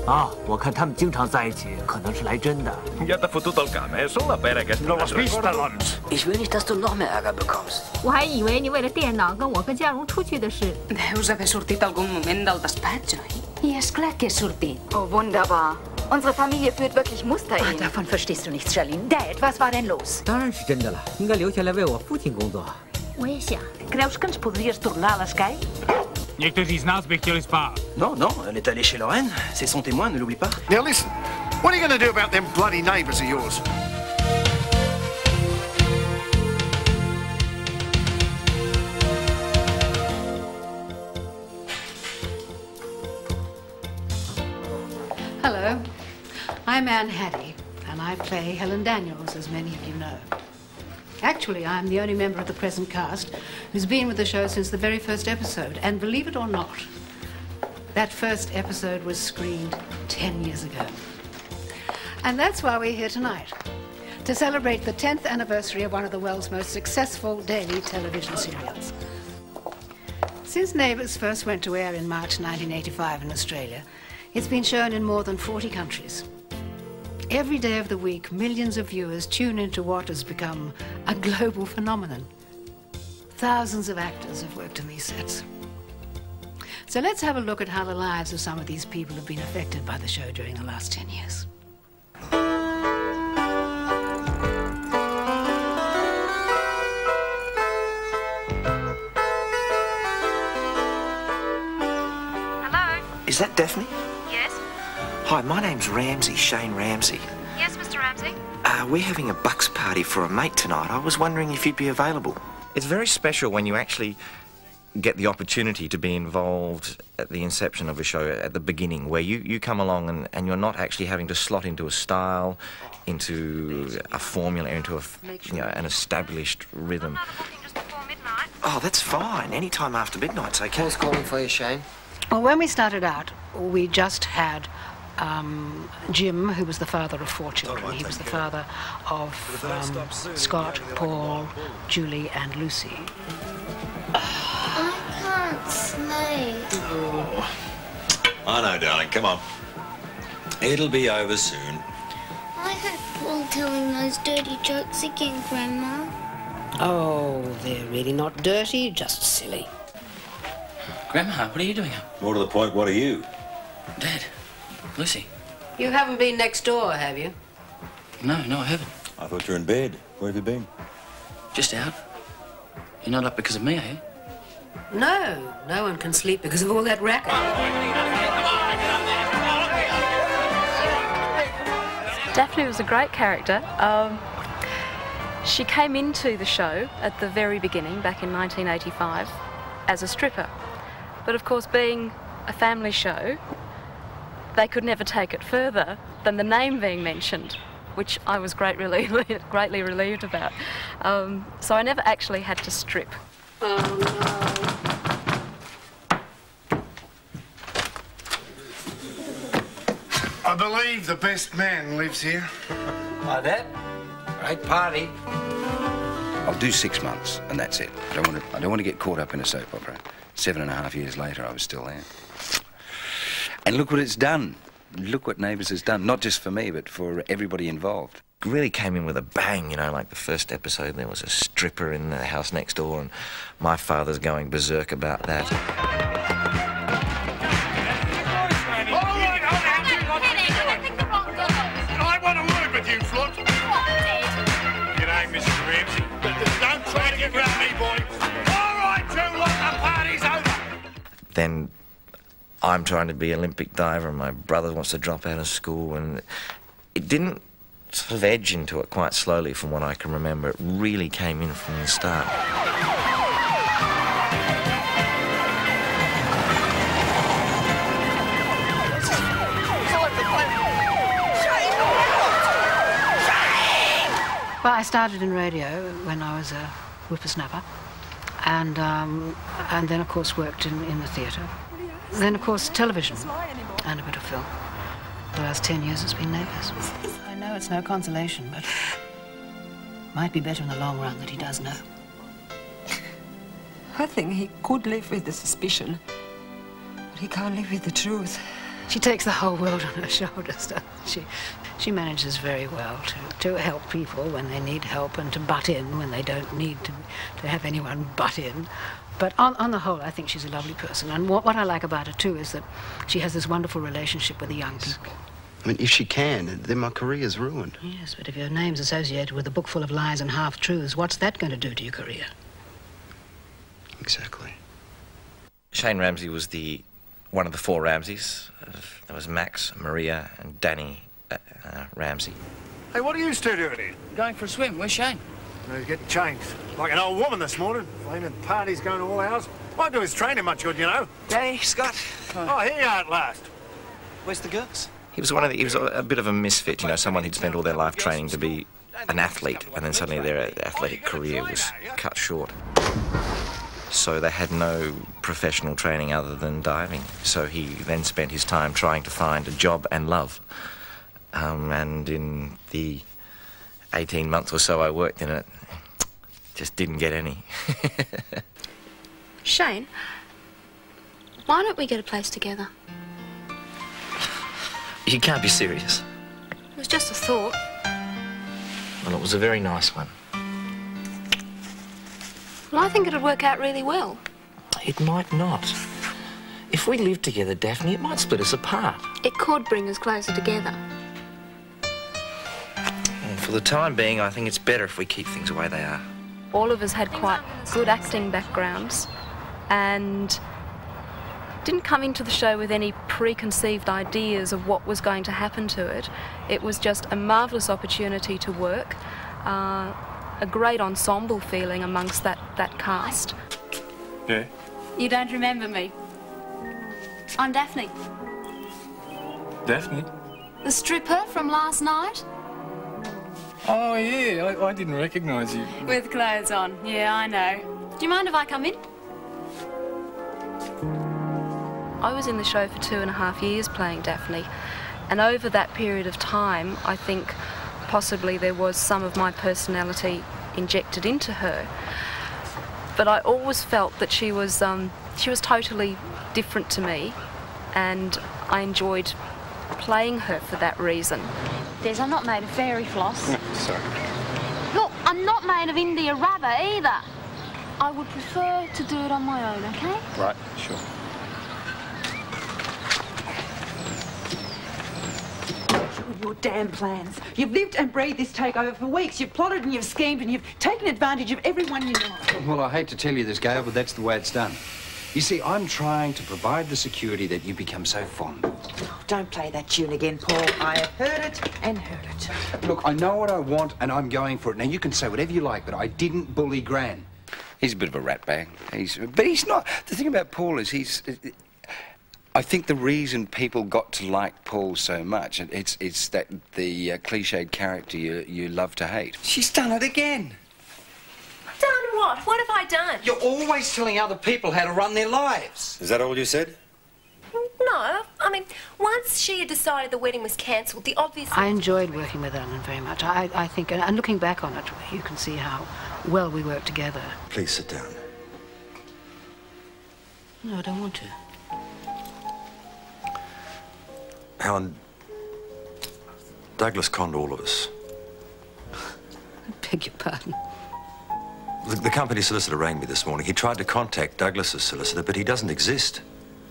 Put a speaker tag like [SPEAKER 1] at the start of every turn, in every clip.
[SPEAKER 1] 啊，我看他们经常在一起，可能是来真的。
[SPEAKER 2] Ich will nicht, dass du noch mehr Ärger bekommst.
[SPEAKER 3] 我还以为你为了电脑跟我跟嘉荣出去的事。
[SPEAKER 4] Deus haver sortit algun moment del despatx, oi?
[SPEAKER 5] Ja, és clar que has sortit.
[SPEAKER 6] Oh, wunderbar. Unsere Familie führt wirklich Musterehen.
[SPEAKER 5] Davon verstehst du nichts, Charlene. Dad, was war denn los?
[SPEAKER 1] 当然是真的了，应该留下来为我父亲工作。
[SPEAKER 3] 我也想。
[SPEAKER 5] Creus que ens podries tornar a l'escai?
[SPEAKER 7] Někteří z nás by chtěli spát.
[SPEAKER 8] Non, non, elle est allée chez Lorraine. C'est son témoin, ne l'oublie pas.
[SPEAKER 9] Now listen, what are you going to do about them bloody neighbours of yours?
[SPEAKER 10] Hello, I'm Anne Haddie, and I play Helen Daniels, as many of you know. Actually, I'm the only member of the present cast who's been with the show since the very first episode. And believe it or not, that first episode was screened 10 years ago. And that's why we're here tonight, to celebrate the 10th anniversary of one of the world's most successful daily television serials. Since Neighbours first went to air in March 1985 in Australia, it's been shown in more than 40 countries. Every day of the week, millions of viewers tune into what has become a global phenomenon. Thousands of actors have worked in these sets. So let's have a look at how the lives of some of these people have been affected by the show during the last 10 years.
[SPEAKER 3] Hello?
[SPEAKER 8] Is that Daphne?
[SPEAKER 3] Yes?
[SPEAKER 8] Hi, my name's Ramsay, Shane Ramsay.
[SPEAKER 3] Yes, Mr. Ramsay?
[SPEAKER 8] We're having a bucks party for a mate tonight. I was wondering if you'd be available.
[SPEAKER 11] It's very special when you actually get the opportunity to be involved at the inception of a show, at the beginning, where you come along and you're not actually having to slot into a style, into a formula, into an established rhythm.
[SPEAKER 8] Oh, that's fine. Any time after midnight's okay.
[SPEAKER 2] Who's calling for you, Shane?
[SPEAKER 10] Well, when we started out, we just had Jim, who was the father of 4 children. He was the father of Scott, Paul, Julie and Lucy.
[SPEAKER 12] I can't sleep.
[SPEAKER 13] Oh. I know, darling. Come on. It'll be over soon.
[SPEAKER 12] I heard Paul telling those dirty jokes again, Grandma.
[SPEAKER 4] Oh, they're really not dirty, just silly.
[SPEAKER 2] Grandma, what are you doing up?
[SPEAKER 13] More to the point, what are you?
[SPEAKER 2] Dad, Lucy.
[SPEAKER 4] You haven't been next door, have you?
[SPEAKER 2] No, I haven't.
[SPEAKER 13] I thought you were in bed. Where have you been?
[SPEAKER 2] Just out. You're not up because of me, are you?
[SPEAKER 4] No, no one can sleep because of all that racket.
[SPEAKER 14] Daphne was a great character. She came into the show at the very beginning, back in 1985, as a stripper. But of course, being a family show, they could never take it further than the name being mentioned, which I was greatly relieved about. So I never actually had to strip.
[SPEAKER 4] Oh, no.
[SPEAKER 9] I believe the best man lives here.
[SPEAKER 2] Hi, Dad. Great party.
[SPEAKER 15] I'll do 6 months, and that's it. I don't want to get caught up in a soap opera. 7.5 years later, I was still there. And look what it's done. Look what Neighbours has done, not just for me, but for everybody involved.
[SPEAKER 11] Really came in with a bang, you know, like the first episode, there was a stripper in the house next door, and my father's going berserk about that.
[SPEAKER 9] I want a word with you, Flood. G'day, Mr. Ramsay. Don't try to get round me, boy. All right, Joe, look, the party's over.
[SPEAKER 11] Then I'm trying to be Olympic diver, and my brother wants to drop out of school, and it didn't sort of edge into it quite slowly from what I can remember. It really came in from the start.
[SPEAKER 10] Well, I started in radio when I was a whippersnapper, and then, of course, worked in the theatre. Then, of course, television and a bit of film. The last 10 years has been Neighbours. I know it's no consolation, but might be better in the long run that he does know.
[SPEAKER 16] I think he could live with the suspicion, but he can't live with the truth.
[SPEAKER 10] She takes the whole world on her shoulders, doesn't she? She manages very well to help people when they need help and to butt in when they don't need to have anyone butt in. But on the whole, I think she's a lovely person. And what I like about her, too, is that she has this wonderful relationship with the young people.
[SPEAKER 16] I mean, if she can, then my career's ruined.
[SPEAKER 10] Yes, but if your name's associated with a book full of lies and half-truths, what's that going to do to your career?
[SPEAKER 16] Exactly.
[SPEAKER 11] Shane Ramsay was one of the four Ramsays. There was Max, Maria, and Danny Ramsay.
[SPEAKER 9] Hey, what are you two doing here?
[SPEAKER 2] Going for a swim. Where's Shane?
[SPEAKER 9] He's getting changed. Like an old woman this morning. Flaming parties going to all hours. Won't do his training much good, you know.
[SPEAKER 8] Danny, Scott.
[SPEAKER 9] Oh, here you are at last.
[SPEAKER 8] Where's the girls?
[SPEAKER 11] He was he was a bit of a misfit, you know, someone who'd spent all their life training to be an athlete, and then suddenly their athletic career was cut short. So they had no professional training other than diving. So he then spent his time trying to find a job and love. And in the 18 months or so I worked in it, just didn't get any.
[SPEAKER 3] Shane, why don't we get a place together?
[SPEAKER 11] You can't be serious.
[SPEAKER 3] It was just a thought.
[SPEAKER 11] Well, it was a very nice one.
[SPEAKER 3] Well, I think it'd work out really well.
[SPEAKER 11] It might not. If we lived together, Daphne, it might split us apart.
[SPEAKER 3] It could bring us closer together.
[SPEAKER 11] And for the time being, I think it's better if we keep things the way they are.
[SPEAKER 14] All of us had quite good acting backgrounds and didn't come into the show with any preconceived ideas of what was going to happen to it. It was just a marvellous opportunity to work, a great ensemble feeling amongst that cast.
[SPEAKER 7] Yeah?
[SPEAKER 3] You don't remember me? I'm Daphne.
[SPEAKER 7] Daphne?
[SPEAKER 3] The stripper from last night?
[SPEAKER 7] Oh, yeah, I didn't recognise you.
[SPEAKER 3] With clothes on, yeah, I know. Do you mind if I come in?
[SPEAKER 14] I was in the show for 2.5 years playing Daphne, and over that period of time, I think possibly there was some of my personality injected into her. But I always felt that she was totally different to me, and I enjoyed playing her for that reason.
[SPEAKER 3] Des, I'm not made of fairy floss.
[SPEAKER 16] No, sorry.
[SPEAKER 3] Look, I'm not made of India rubber either. I would prefer to do it on my own, okay?
[SPEAKER 16] Right, sure.
[SPEAKER 5] Your damn plans. You've lived and breathed this takeover for weeks. You've plotted and you've schemed and you've taken advantage of everyone you know.
[SPEAKER 15] Well, I hate to tell you this, Gail, but that's the way it's done. You see, I'm trying to provide the security that you become so fond of.
[SPEAKER 5] Oh, don't play that tune again, Paul. I have heard it and heard it.
[SPEAKER 15] Look, I know what I want and I'm going for it. Now, you can say whatever you like, but I didn't bully Gran. He's a bit of a ratbag. But he's not. The thing about Paul is I think the reason people got to like Paul so much, it's that the cliched character you love to hate. She's done it again.
[SPEAKER 17] Done what? What have I done?
[SPEAKER 15] You're always telling other people how to run their lives.
[SPEAKER 13] Is that all you said?
[SPEAKER 17] No, I mean, once she had decided the wedding was cancelled, the obvious...
[SPEAKER 10] I enjoyed working with Ellen very much. I think, and looking back on it, you can see how well we worked together.
[SPEAKER 13] Please sit down.
[SPEAKER 10] No, I don't want to.
[SPEAKER 13] Helen, Douglas conned all of us.
[SPEAKER 10] I beg your pardon.
[SPEAKER 13] The company solicitor rang me this morning. He tried to contact Douglas's solicitor, but he doesn't exist.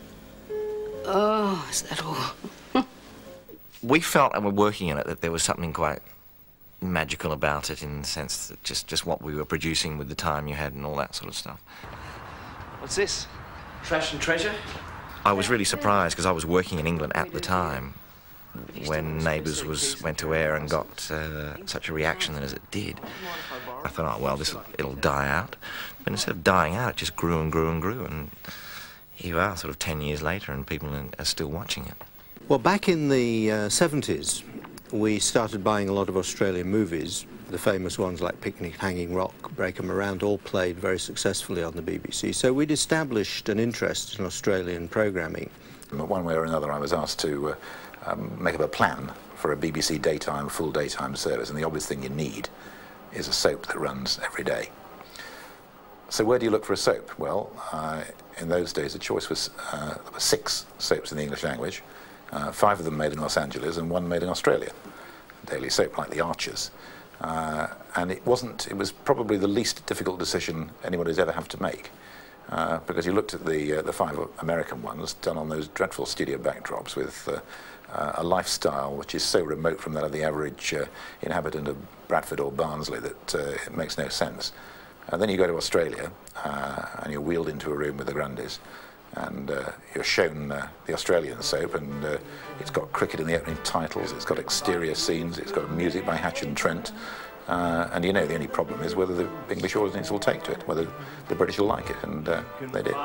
[SPEAKER 10] Oh, is that all?
[SPEAKER 11] We felt, and we're working in it, that there was something quite magical about it in the sense that just what we were producing with the time you had and all that sort of stuff.
[SPEAKER 8] What's this? Trash and treasure?
[SPEAKER 11] I was really surprised because I was working in England at the time when Neighbours went to air and got such a reaction as it did. I thought, oh, well, it'll die out. But instead of dying out, it just grew and grew and grew. And here you are, sort of 10 years later, and people are still watching it.
[SPEAKER 18] Well, back in the 70s, we started buying a lot of Australian movies. The famous ones like Picnic, Hanging Rock, Break 'em Around, all played very successfully on the BBC. So we'd established an interest in Australian programming.
[SPEAKER 19] One way or another, I was asked to make up a plan for a BBC daytime, full daytime service, and the obvious thing you need is a soap that runs every day. So where do you look for a soap? Well, in those days, the choice was there were 6 soaps in the English language, 5 of them made in Los Angeles and 1 made in Australia. A daily soap like The Archers. And it was probably the least difficult decision anybody's ever had to make. Because you looked at the 5 American ones done on those dreadful studio backdrops with a lifestyle which is so remote from that of the average inhabitant of Bradford or Barnsley that it makes no sense. And then you go to Australia and you're wheeled into a room with the Grundys and you're shown the Australian soap, and it's got cricket in the opening titles, it's got exterior scenes, it's got music by Hatch and Trent, and you know the only problem is whether the English audience will take to it, whether the British will like it, and they did.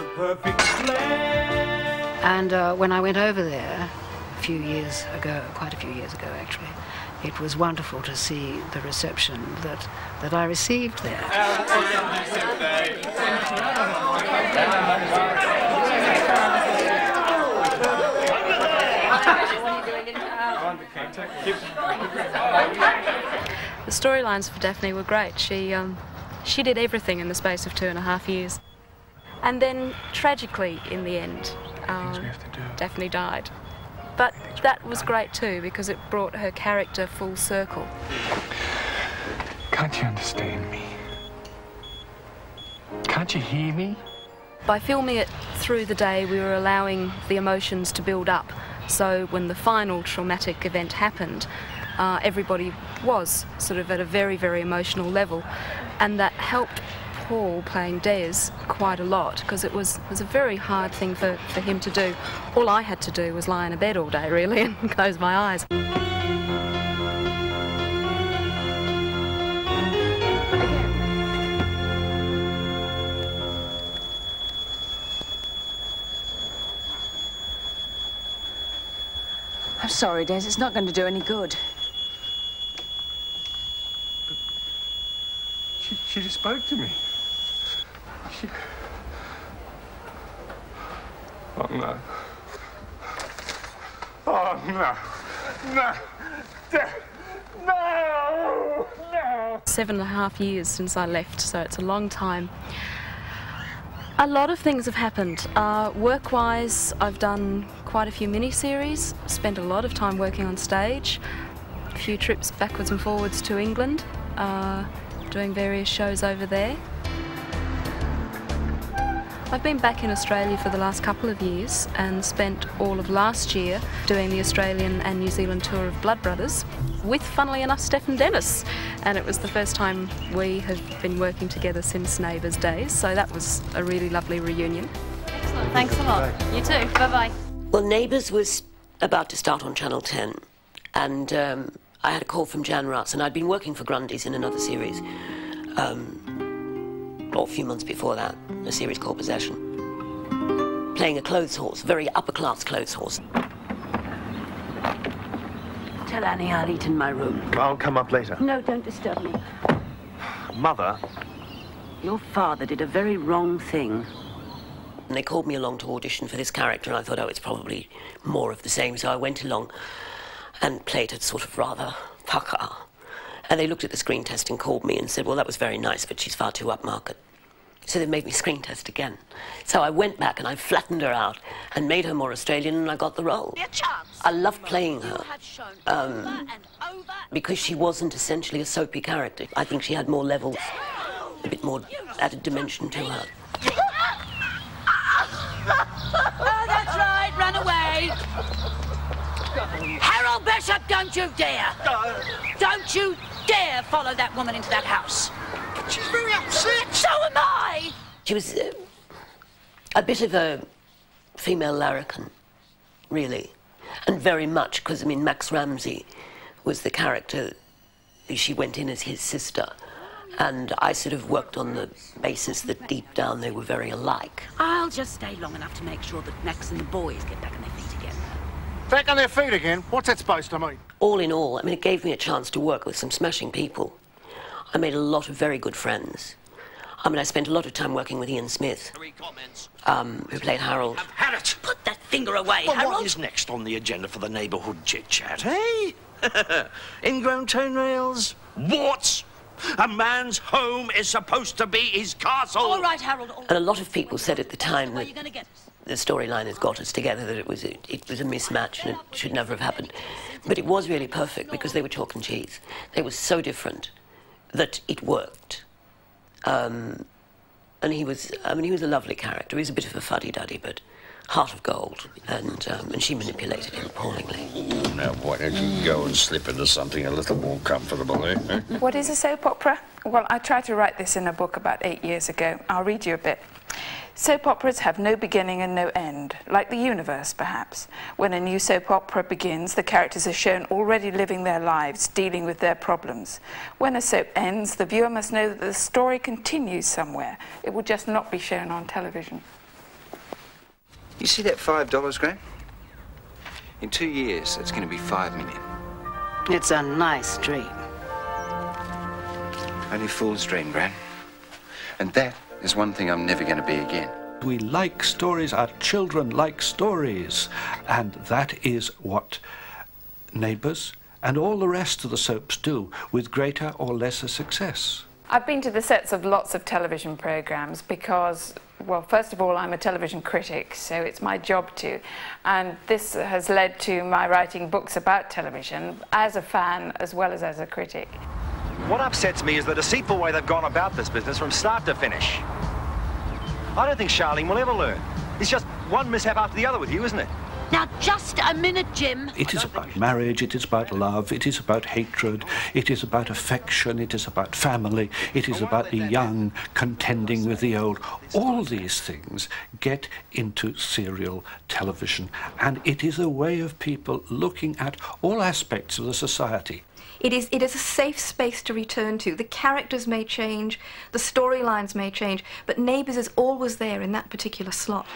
[SPEAKER 10] And when I went over there a few years ago, quite a few years ago actually, it was wonderful to see the reception that I received there.
[SPEAKER 14] The storylines for Daphne were great. She did everything in the space of 2.5 years. And then, tragically, in the end, Daphne died. But that was great too, because it brought her character full circle.
[SPEAKER 7] Can't you understand me? Can't you hear me?
[SPEAKER 14] By filming it through the day, we were allowing the emotions to build up. So when the final traumatic event happened, everybody was sort of at a very, very emotional level. And that helped Paul, playing Des, quite a lot, because it was a very hard thing for him to do. All I had to do was lie in a bed all day, really, and close my eyes.
[SPEAKER 5] I'm sorry, Des, it's not going to do any good.
[SPEAKER 7] She just spoke to me. Oh, no. Oh, no. No. No. No.
[SPEAKER 14] 7.5 years since I left, so it's a long time. A lot of things have happened. Work-wise, I've done quite a few mini-series, spent a lot of time working on stage, a few trips backwards and forwards to England, doing various shows over there. I've been back in Australia for the last couple of years and spent all of last year doing the Australian and New Zealand tour of Blood Brothers with, funnily enough, Steph and Dennis. And it was the first time we have been working together since Neighbours days, so that was a really lovely reunion.
[SPEAKER 3] Excellent, thanks a lot. You too, bye-bye.
[SPEAKER 20] Well, Neighbours was about to start on Channel 10, and I had a call from Jan Russ, and I'd been working for Grundys in another series, a few months before that, a series called Possession, playing a clothes horse, very upper-class clothes horse.
[SPEAKER 21] Tell Annie I'll eat in my room.
[SPEAKER 22] I'll come up later.
[SPEAKER 21] No, don't disturb me.
[SPEAKER 22] Mother?
[SPEAKER 21] Your father did a very wrong thing.
[SPEAKER 20] And they called me along to audition for this character, and I thought, oh, it's probably more of the same, so I went along and played it sort of rather pucker. And they looked at the screen test and called me and said, well, that was very nice, but she's far too upmarket. So they made me screen test again. So I went back and I flattened her out and made her more Australian, and I got the role. I loved playing her because she wasn't essentially a soapy character. I think she had more levels, a bit more added dimension to her.
[SPEAKER 21] Oh, that's right, run away. Harold Bishop, don't you dare. Don't you dare follow that woman into that house.
[SPEAKER 9] She's very upset.
[SPEAKER 21] So am I.
[SPEAKER 20] She was a bit of a female larrikin, really. And very much, because, I mean, Max Ramsay was the character. She went in as his sister. And I sort of worked on the basis that deep down they were very alike.
[SPEAKER 21] I'll just stay long enough to make sure that Max and the boys get back on their feet again.
[SPEAKER 9] Back on their feet again? What's that supposed to mean?
[SPEAKER 20] All in all, I mean, it gave me a chance to work with some smashing people. I made a lot of very good friends. I mean, I spent a lot of time working with Ian Smith, who played Harold.
[SPEAKER 21] I've had it. Put that finger away,
[SPEAKER 23] Well,
[SPEAKER 21] Harold.
[SPEAKER 23] what is next on the agenda for the neighbourhood chit-chat, eh? Ingrown toenails? Warts? A man's home is supposed to be his castle.
[SPEAKER 21] All right, Harold.
[SPEAKER 20] And a lot of people said at the time that the storyline has got us together, that it was a mismatch and it should never have happened. But it was really perfect because they were chalk and cheese. They were so different that it worked. And he was a lovely character. He was a bit of a fuddy-duddy, but heart of gold, and she manipulated him appallingly.
[SPEAKER 1] Now, why don't you go and slip into something a little more comfortable, eh?
[SPEAKER 6] What is a soap opera? Well, I tried to write this in a book about 8 years ago. I'll read you a bit. Soap operas have no beginning and no end, like the universe, perhaps. When a new soap opera begins, the characters are shown already living their lives, dealing with their problems. When a soap ends, the viewer must know that the story continues somewhere. It will just not be shown on television.
[SPEAKER 15] You see that $5, Graham? In 2 years, it's going to be $5 million.
[SPEAKER 4] It's a nice dream.
[SPEAKER 15] Only fool's dream, Graham. And that is one thing I'm never going to be again.
[SPEAKER 12] We like stories, our children like stories, and that is what Neighbours and all the rest of the soaps do, with greater or lesser success.
[SPEAKER 6] I've been to the sets of lots of television programmes because, well, first of all, I'm a television critic, so it's my job to. And this has led to my writing books about television as a fan as well as a critic.
[SPEAKER 22] What upsets me is the deceitful way they've gone about this business from start to finish. I don't think Charlene will ever learn. It's just one mishap after the other with you, isn't it?
[SPEAKER 21] Now, just a minute, Jim.
[SPEAKER 12] It is about marriage, it is about love, it is about hatred, it is about affection, it is about family, it is about the young contending with the old. All these things get into serial television, and it is a way of people looking at all aspects of the society.
[SPEAKER 24] It is a safe space to return to. The characters may change, the storylines may change, but Neighbours is always there in that particular slot.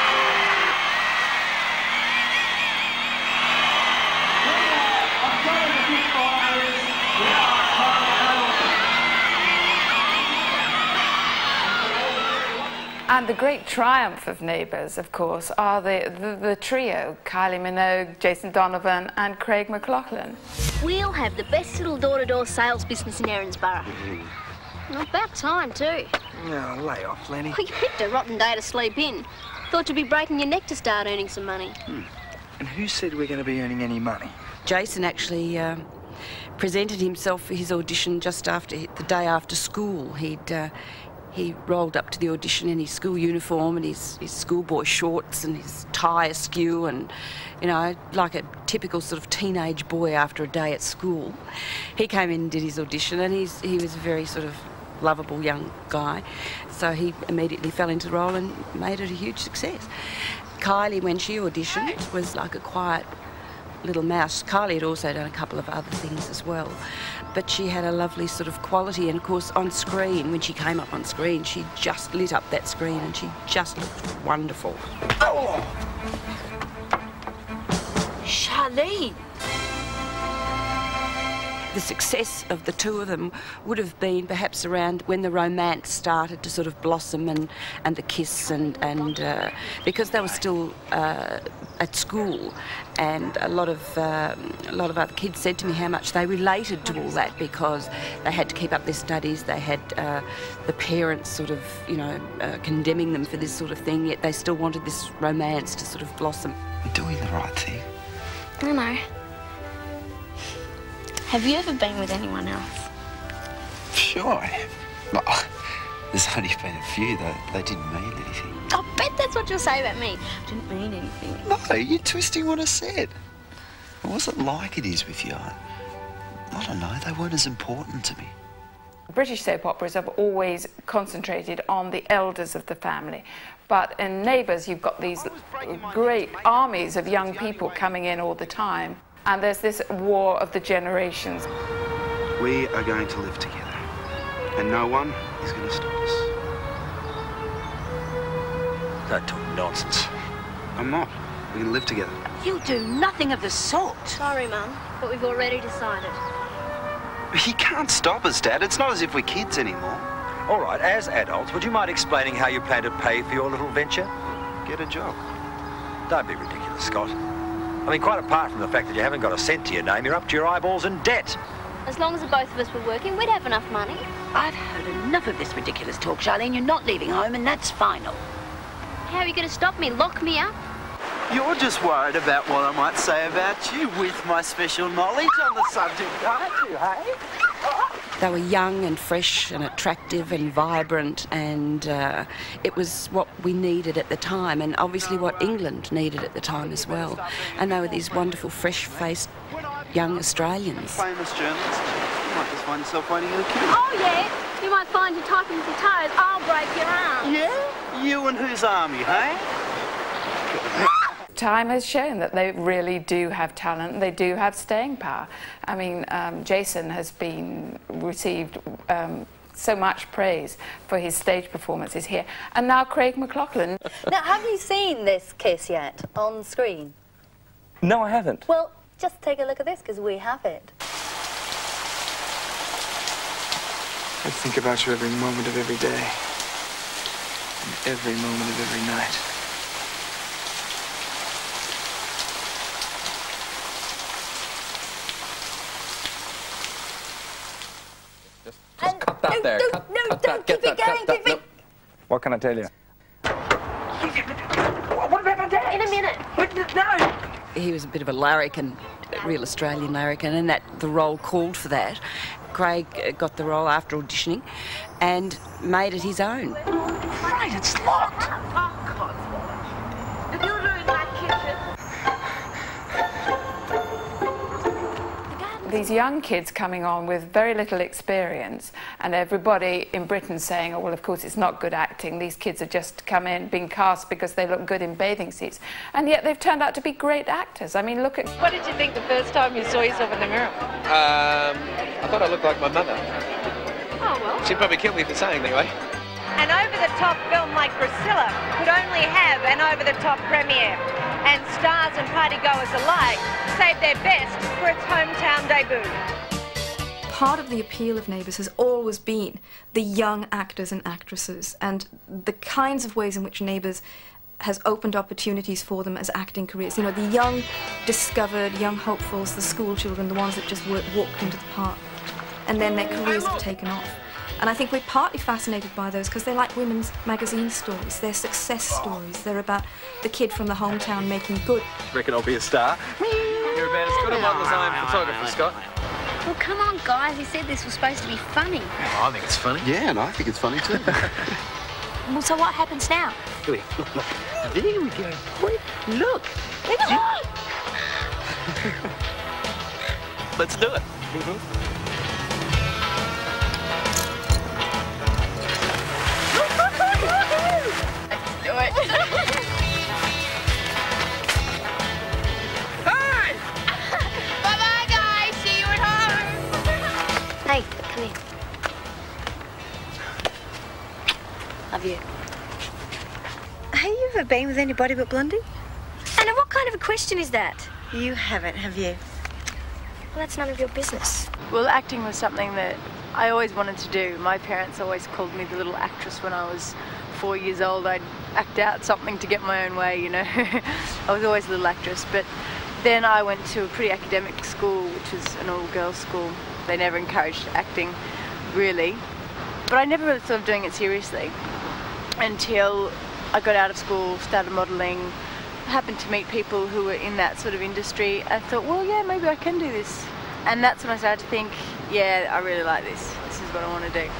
[SPEAKER 6] And the great triumph of Neighbours, of course, are the trio, Kylie Minogue, Jason Donovan and Craig McLachlan.
[SPEAKER 3] We'll have the best little door-to-door sales business in Erinsborough. About time, too.
[SPEAKER 8] Oh, lay off, Lenny.
[SPEAKER 3] Well, you picked a rotten day to sleep in. Thought you'd be breaking your neck to start earning some money.
[SPEAKER 8] And who said we're going to be earning any money?
[SPEAKER 20] Jason actually presented himself for his audition just after the day after school. He rolled up to the audition in his school uniform and his schoolboy shorts and his tie askew and, you know, like a typical sort of teenage boy after a day at school. He came in and did his audition, and he was a very sort of lovable young guy, so he immediately fell into the role and made it a huge success. Kylie, when she auditioned, was like a quiet little mouse. Kylie had also done a couple of other things as well, but she had a lovely sort of quality, and of course on screen, when she came up on screen, she just lit up that screen and she just looked wonderful.
[SPEAKER 21] Oh! Charlene!
[SPEAKER 20] The success of the two of them would have been perhaps around when the romance started to sort of blossom and the kiss and because they were still at school, and a lot of other kids said to me how much they related to all that because they had to keep up their studies, they had the parents sort of, you know, condemning them for this sort of thing, yet they still wanted this romance to sort of blossom.
[SPEAKER 15] We're doing the right thing.
[SPEAKER 3] I know. Have you ever been with anyone else?
[SPEAKER 15] Sure I have. Well, there's only been a few, though. They didn't mean anything.
[SPEAKER 3] I bet that's what you'll say about me. I didn't mean anything.
[SPEAKER 15] No, you're twisting what I said. It wasn't like it is with you. I don't know, they weren't as important to me.
[SPEAKER 6] British soap operas have always concentrated on the elders of the family. But in Neighbours, you've got these great armies of young people coming in all the time. And there's this war of the generations.
[SPEAKER 16] We are going to live together, and no one is going to stop us.
[SPEAKER 22] Don't talk nonsense.
[SPEAKER 16] I'm not. We're going to live together.
[SPEAKER 21] You do nothing of the sort.
[SPEAKER 3] Sorry, Mum, but we've already decided.
[SPEAKER 16] He can't stop us, Dad. It's not as if we're kids anymore.
[SPEAKER 22] All right, as adults, would you mind explaining how you plan to pay for your little venture?
[SPEAKER 16] Get a job.
[SPEAKER 22] Don't be ridiculous, Scott. I mean, quite apart from the fact that you haven't got a cent to your name, you're up to your eyeballs in debt.
[SPEAKER 3] As long as the both of us were working, we'd have enough money.
[SPEAKER 21] I've heard enough of this ridiculous talk, Charlene. You're not leaving home, and that's final.
[SPEAKER 3] How are you going to stop me? Lock me up?
[SPEAKER 16] You're just worried about what I might say about you with my special knowledge on the subject, aren't you, hey?
[SPEAKER 2] They were young and fresh and attractive and vibrant, and it was what we needed at the time, and obviously what England needed at the time as well. And they were these wonderful, fresh-faced young Australians.
[SPEAKER 16] Famous journalist. You might just find yourself waiting in a queue.
[SPEAKER 3] Oh, yeah? You might find you typing with your toes. I'll break your arm.
[SPEAKER 16] Yeah? You and whose army, hey?
[SPEAKER 6] Time has shown that they really do have talent, they do have staying power. I mean, Jason has received so much praise for his stage performances here, and now Craig McLachlan.
[SPEAKER 11] Now, have you seen this kiss yet on screen?
[SPEAKER 13] No, I haven't.
[SPEAKER 11] Well, just take a look at this, because we have it.
[SPEAKER 17] I think about you every moment of every day, and every moment of every night.
[SPEAKER 13] Just cut that there.
[SPEAKER 11] Don't keep it going, keep it.
[SPEAKER 13] What can I tell you?
[SPEAKER 3] What about my dad? In a minute. No.
[SPEAKER 2] He was a bit of a larrikin, a real Australian larrikin, and the role called for that. Craig got the role after auditioning and made it his own.
[SPEAKER 3] Right, it's locked. Oh, God. If you're doing that kitchen...
[SPEAKER 6] These young kids coming on with very little experience, and everybody in Britain saying, oh, well, of course, it's not good acting. These kids have just come in, being cast because they look good in bathing suits. And yet they've turned out to be great actors. I mean, look at...
[SPEAKER 25] What did you think the first time you saw yourself in the mirror?
[SPEAKER 13] I thought I looked like my mother.
[SPEAKER 25] Oh, well.
[SPEAKER 13] She'd probably kill me for saying anyway.
[SPEAKER 26] An over-the-top film like Priscilla could only have an over-the-top premiere, and stars and partygoers alike saved their best for its hometown debut.
[SPEAKER 24] Part of the appeal of Neighbours has always been the young actors and actresses, and the kinds of ways in which Neighbours has opened opportunities for them as acting careers. You know, the young, discovered, young hopefuls, the school children, the ones that just walked into the park, and then their careers have taken off. And I think we're partly fascinated by those because they're like women's magazine stories. They're success stories. They're about the kid from the hometown making good.
[SPEAKER 16] Reckon I'll be a star?
[SPEAKER 13] You're about as good a model as I am photographer, Scott.
[SPEAKER 3] Well, come on, guys. He said this was supposed to be funny.
[SPEAKER 13] Oh, I think it's funny.
[SPEAKER 16] Yeah, and I think it's funny too.
[SPEAKER 3] Well, so what happens now?
[SPEAKER 13] Look, there we go. Wait, look. Let's do it.
[SPEAKER 3] Do it.
[SPEAKER 13] Hi!
[SPEAKER 3] Bye-bye, guys. See you at home. Hey, come here. Love you.
[SPEAKER 27] Have you ever been with anybody but Blondie?
[SPEAKER 3] Anna, what kind of a question is that?
[SPEAKER 27] You haven't, have you?
[SPEAKER 3] Well, that's none of your business.
[SPEAKER 28] Well, acting was something that I always wanted to do. My parents always called me the little actress when I was 4 years old. I'd act out something to get my own way, you know. I was always a little actress, but then I went to a pretty academic school, which was an all-girls school. They never encouraged acting, really. But I never really thought of doing it seriously until I got out of school, started modelling, happened to meet people who were in that sort of industry. I thought, well, yeah, maybe I can do this. And that's when I started to think, yeah, I really like this. This is what I want to do.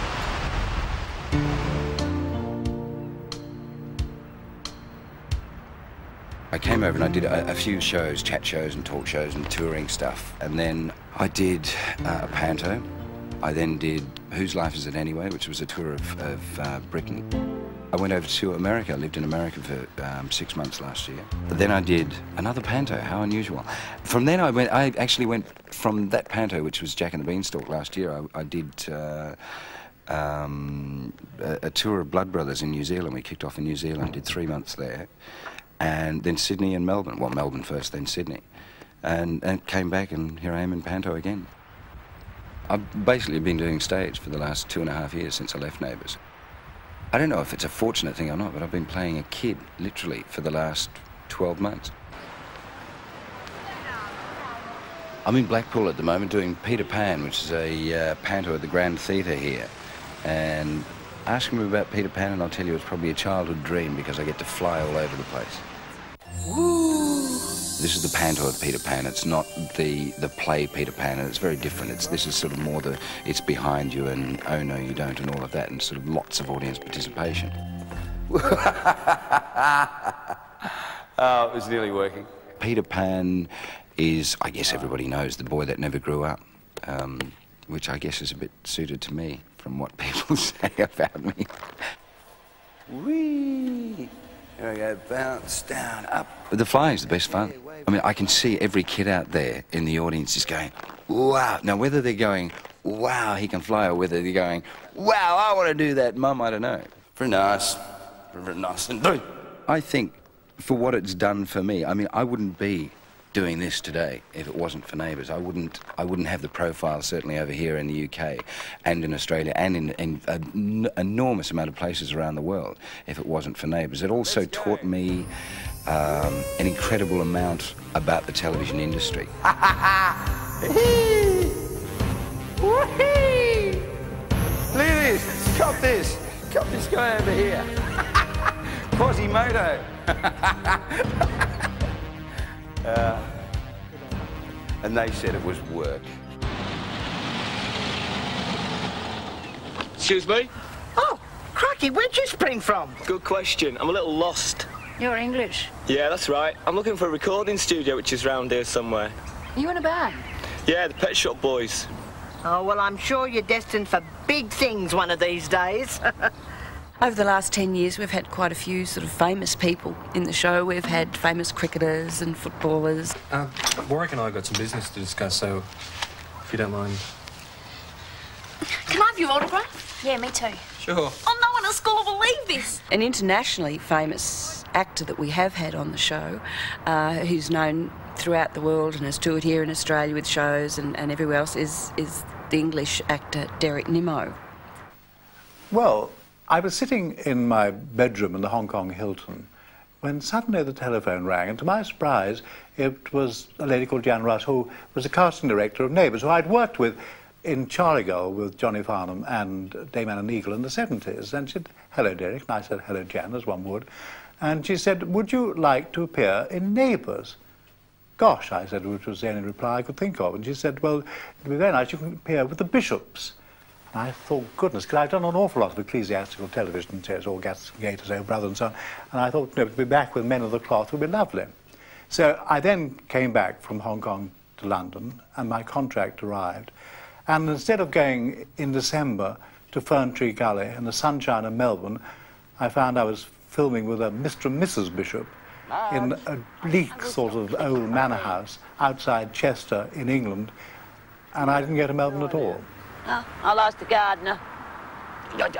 [SPEAKER 15] I came over and I did a few shows, chat shows and talk shows and touring stuff. And then I did a panto. I then did Whose Life Is It Anyway, which was a tour of Britain. I went over to America. I lived in America for 6 months last year. Then I did another panto. How unusual. From then I actually went from that panto, which was Jack and the Beanstalk last year. I did a tour of Blood Brothers in New Zealand. We kicked off in New Zealand, did 3 months there. And then Sydney and Melbourne. Well, Melbourne first, then Sydney. And came back, and here I am in panto again. I've basically been doing stage for the last 2.5 years since I left Neighbours. I don't know if it's a fortunate thing or not, but I've been playing a kid, literally, for the last 12 months. I'm in Blackpool at the moment doing Peter Pan, which is a panto at the Grand Theatre here. And Ask me about Peter Pan and I'll tell you it's probably a childhood dream because I get to fly all over the place. This is the pantoid Peter Pan. It's not the play Peter Pan, and it's very different. This is sort of more it's behind you and oh no you don't and all of that, and sort of lots of audience participation. Oh, it was nearly working. Peter Pan is, I guess everybody knows, the boy that never grew up, which I guess is a bit suited to me from what people say about me. Whee! Here we go, bounce down, up. But the flying is the best fun. I mean, I can see every kid out there in the audience is going, wow. Now, whether they're going, wow, he can fly, or whether they're going, wow, I want to do that, Mum, I don't know. Very nice. Very nice indeed. I think for what it's done for me, I mean, I wouldn't be doing this today if it wasn't for Neighbours. I wouldn't have the profile, certainly over here in the UK and in Australia and in an enormous amount of places around the world if it wasn't for Neighbours. It also taught me an incredible amount about the television industry. Look at this! Cop this! Cop this guy over here! Quasimodo! And they said it was work.
[SPEAKER 13] Excuse me?
[SPEAKER 21] Oh, crikey, where'd you spring from?
[SPEAKER 13] Good question. I'm a little lost.
[SPEAKER 28] You're English.
[SPEAKER 13] Yeah, that's right. I'm looking for a recording studio which is round here somewhere.
[SPEAKER 28] Are you in a band?
[SPEAKER 13] Yeah, the Pet Shop Boys.
[SPEAKER 21] Oh, well, I'm sure you're destined for big things one of these days.
[SPEAKER 2] Over the last 10 years, we've had quite a few sort of famous people in the show. We've had famous cricketers and footballers.
[SPEAKER 5] Warwick and I got some business to discuss, so if you don't mind.
[SPEAKER 21] Can I have your autograph?
[SPEAKER 28] Yeah, me too.
[SPEAKER 5] Sure.
[SPEAKER 21] Oh, no one at school will believe this.
[SPEAKER 2] An internationally famous actor that we have had on the show, who's known throughout the world and has toured here in Australia with shows and everywhere else, is the English actor Derek Nimmo.
[SPEAKER 7] Well, I was sitting in my bedroom in the Hong Kong Hilton when suddenly the telephone rang, and to my surprise, it was a lady called Jan Russ, who was a casting director of Neighbours, who I'd worked with in Charlie Girl with Johnny Farnham and Dame Anna Neagle in the 70s. And she said, hello, Derek. And I said, hello, Jan, as one would. And she said, would you like to appear in Neighbours? Gosh, I said, which was the only reply I could think of. And she said, well, it'd be very nice, you can appear with the bishops. And I thought, goodness, because I've done an awful lot of ecclesiastical television series, all Gators, Oh Brother and so on. And I thought, no, to be back with Men of the Cloth would be lovely. So I then came back from Hong Kong to London, and my contract arrived. And instead of going in December to Fern Tree Gully in the sunshine of Melbourne, I found I was filming with a Mr. and Mrs. Bishop in a bleak sort of old manor house outside Chester in England, and I didn't go to Melbourne at all.
[SPEAKER 21] Oh, I'll ask the gardener.
[SPEAKER 1] Madge.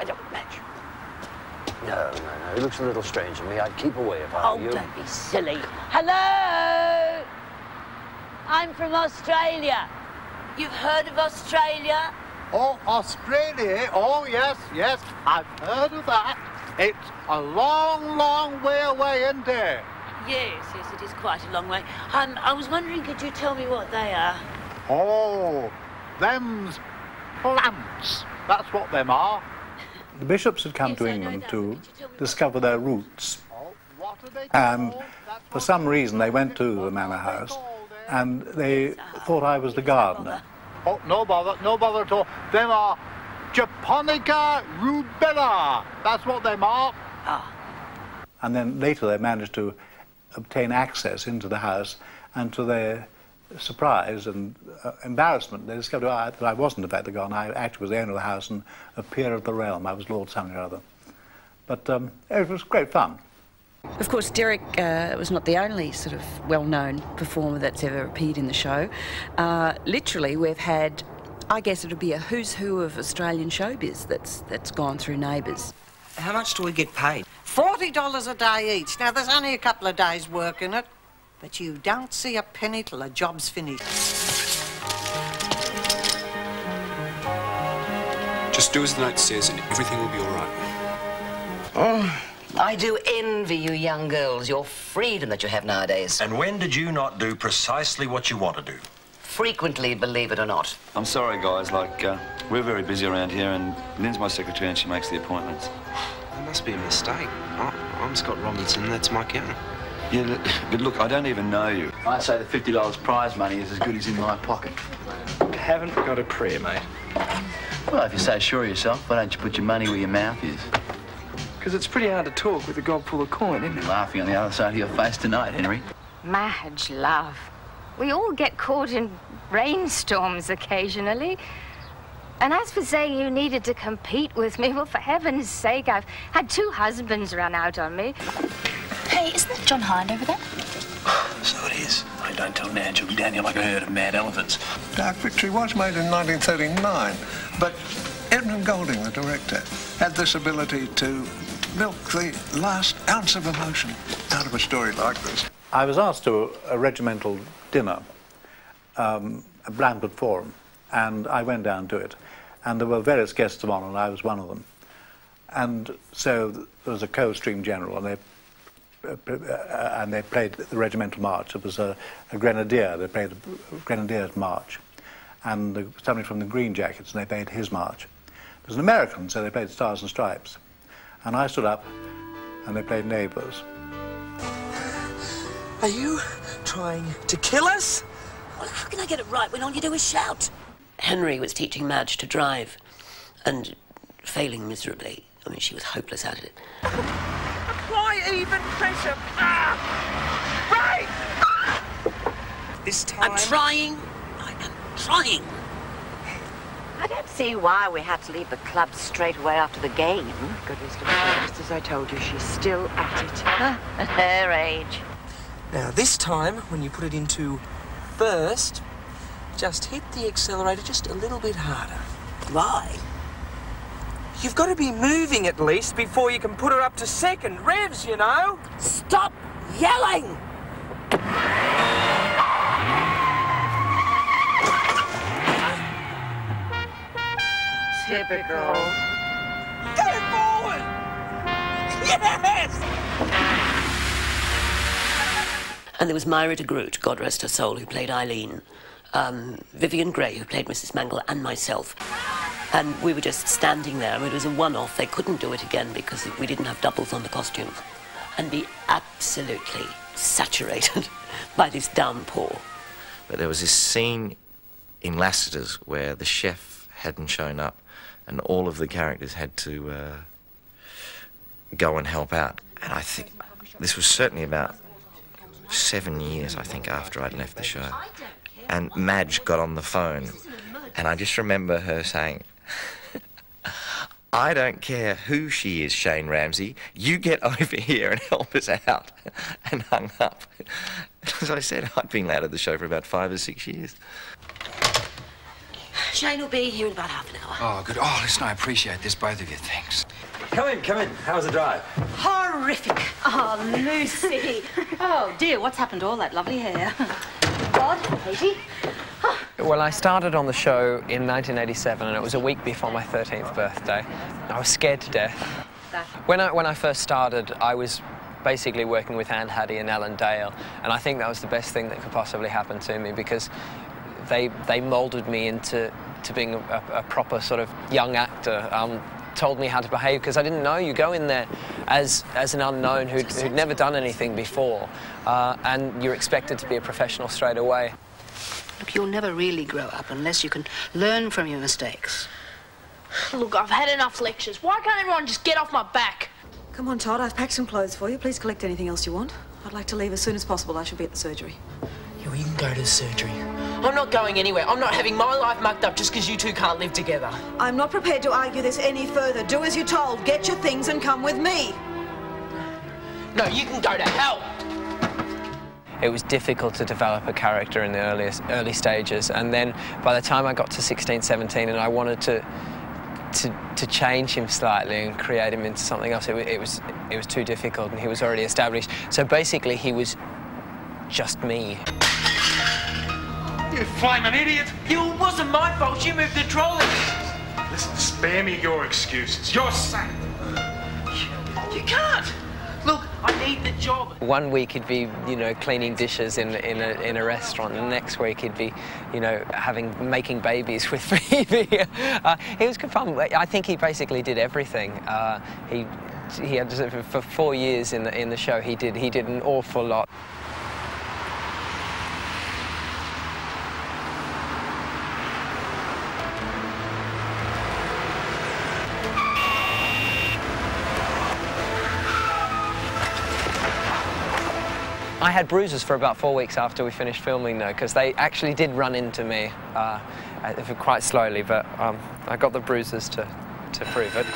[SPEAKER 1] No, he looks a little strange to me. I'd keep away if I were you.
[SPEAKER 21] Oh, don't be silly. Hello? I'm from Australia. You've heard of Australia?
[SPEAKER 9] Oh, Australia? Oh, yes, yes, I've heard of that. It's a long, long way away, isn't it?
[SPEAKER 21] Yes, it is quite a long way. I was wondering, could you tell me what they are?
[SPEAKER 9] Oh, them's plants. That's what them are.
[SPEAKER 7] The bishops had come to England to discover their roots, and for some reason they went to the manor house and they thought I was the gardener.
[SPEAKER 9] Oh, no bother at all. Them are Japonica rubella. That's what them are.
[SPEAKER 7] And then later they managed to obtain access into the house, and to their surprise and embarrassment, they discovered that I wasn't, in fact, the gardener. I actually was the owner of the house and a peer of the realm. I was Lord something or other. But it was great fun.
[SPEAKER 2] Of course, Derek was not the only sort of well-known performer that's ever appeared in the show. Literally, we've had, I guess it would be a who's who of Australian showbiz that's gone through Neighbours.
[SPEAKER 10] How much do we get paid?
[SPEAKER 14] $40 a day each. Now, there's only a couple of days' work in it, but you don't see a penny till the job's finished.
[SPEAKER 5] Just do as the note says and everything will be all right.
[SPEAKER 18] Oh, I do envy you young girls, your freedom that you have nowadays.
[SPEAKER 22] And when did you not do precisely what you want to do?
[SPEAKER 18] frequently, believe it or not.
[SPEAKER 15] I'm sorry, guys. Like, we're very busy around here, and Lynn's my secretary, and she makes the appointments.
[SPEAKER 10] There must be a mistake. I'm Scott Robinson. That's my accountant.
[SPEAKER 15] Yeah, but look, I don't even know you.
[SPEAKER 4] I say the $50 prize money is as good as in my pocket.
[SPEAKER 5] Haven't got a prayer, mate.
[SPEAKER 4] Well, if you're so sure of yourself, why don't you put your money where your mouth is?
[SPEAKER 5] Because it's pretty hard to talk with a gob full of coin, isn't it?
[SPEAKER 4] You're laughing on the other side of your face tonight, Henry.
[SPEAKER 8] Madge, love. We all get caught in rainstorms occasionally. And as for saying you needed to compete with me, well, for heaven's sake, I've had 2 husbands run out on me.
[SPEAKER 24] Hey, isn't that John Hind over there?
[SPEAKER 4] So it is. I don't tell Madge, you'll be down here like a herd of mad elephants.
[SPEAKER 9] Dark Victory was made in 1939, but Edmund Golding, the director, had this ability to milk the last ounce of emotion out of a story like this.
[SPEAKER 7] I was asked to a regimental dinner at Blandford Forum, and I went down to it. And there were various guests of honour, and I was one of them. And so there was a co-stream general, and they played the regimental march. It was a grenadier. They played a grenadier's march, and somebody from the Green Jackets, and they played his march. It was an American, so they played Stars and Stripes. And I stood up, and they played Neighbours.
[SPEAKER 13] Are you trying to kill us?
[SPEAKER 21] Well, how can I get it right when all you do is shout? Henry was teaching Madge to drive, and failing miserably. I mean, she was hopeless at it.
[SPEAKER 13] Apply even pressure. Right! This time...
[SPEAKER 21] I'm trying. I am trying.
[SPEAKER 26] I don't see why we had to leave the club straight away after the game. Goodness, just as I told you, she's still at it. At her age.
[SPEAKER 13] Now, this time, when you put it into first, just hit the accelerator just a little bit harder.
[SPEAKER 21] Why?
[SPEAKER 13] You've got to be moving at least before you can put her up to second revs, you know.
[SPEAKER 21] Stop yelling!
[SPEAKER 26] Typical.
[SPEAKER 13] Go forward! Yes!
[SPEAKER 21] And there was Myra de Groot, God rest her soul, who played Eileen. Vivian Gray, who played Mrs. Mangel, and myself. And we were just standing there. I mean, it was a one-off. They couldn't do it again because we didn't have doubles on the costumes. And be absolutely saturated by this downpour.
[SPEAKER 10] But there was this scene in Lassiter's where the chef hadn't shown up and all of the characters had to go and help out. And I think this was certainly about 7 years, I think, after I'd left the show. And Madge got on the phone, and I just remember her saying, I don't care who she is, Shane Ramsay, you get over here and help us out, and hung up. As I said, I'd been out of the show for about 5 or 6 years.
[SPEAKER 21] Shane will be here in about half an hour.
[SPEAKER 4] Oh, good. Oh, listen, I appreciate this, both of you. Thanks.
[SPEAKER 22] Come in, come in. How was the drive?
[SPEAKER 21] Horrific.
[SPEAKER 25] Oh, Lucy. Oh, dear, what's happened to all that lovely hair? Todd, Katie.
[SPEAKER 11] Well, I started on the show in 1987, and it was a week before my 13th birthday. I was scared to death. When I first started, I was basically working with Anne Haddy and Ellen Dale, and I think that was the best thing that could possibly happen to me because they moulded me into being a proper sort of young actor. Told me how to behave because I didn't know. You go in there as an unknown who'd never done anything before, and you're expected to be a professional straight away.
[SPEAKER 21] Look, you'll never really grow up unless you can learn from your mistakes.
[SPEAKER 3] Look, I've had enough lectures. Why can't everyone just get off my back?
[SPEAKER 12] Come on, Todd, I've packed some clothes for you. Please collect anything else you want. I'd like to leave as soon as possible. I should be at the surgery.
[SPEAKER 13] Yeah, well, you can go to the surgery. I'm not going anywhere. I'm not having my life mucked up just because you two can't live together.
[SPEAKER 12] I'm not prepared to argue this any further. Do as you're told. Get your things and come with me.
[SPEAKER 13] No, you can go to hell.
[SPEAKER 11] It was difficult to develop a character in the early stages, and then by the time I got to 16, 17, and I wanted to change him slightly and create him into something else, it was too difficult, and he was already established. So basically, he was just me.
[SPEAKER 17] You flaming idiot!
[SPEAKER 13] It wasn't my fault. You moved the trolley.
[SPEAKER 17] Listen, spare me your excuses. You're sacked.
[SPEAKER 13] You can't. Look, I need the job.
[SPEAKER 11] One week he'd be, you know, cleaning dishes in a restaurant, and the next week he'd be, you know, making babies with Phoebe. It was good fun. I think he basically did everything. He had, for 4 years in the show, he did an awful lot. I had bruises for about 4 weeks after we finished filming, though, because they actually did run into me quite slowly, but I got the bruises to prove it.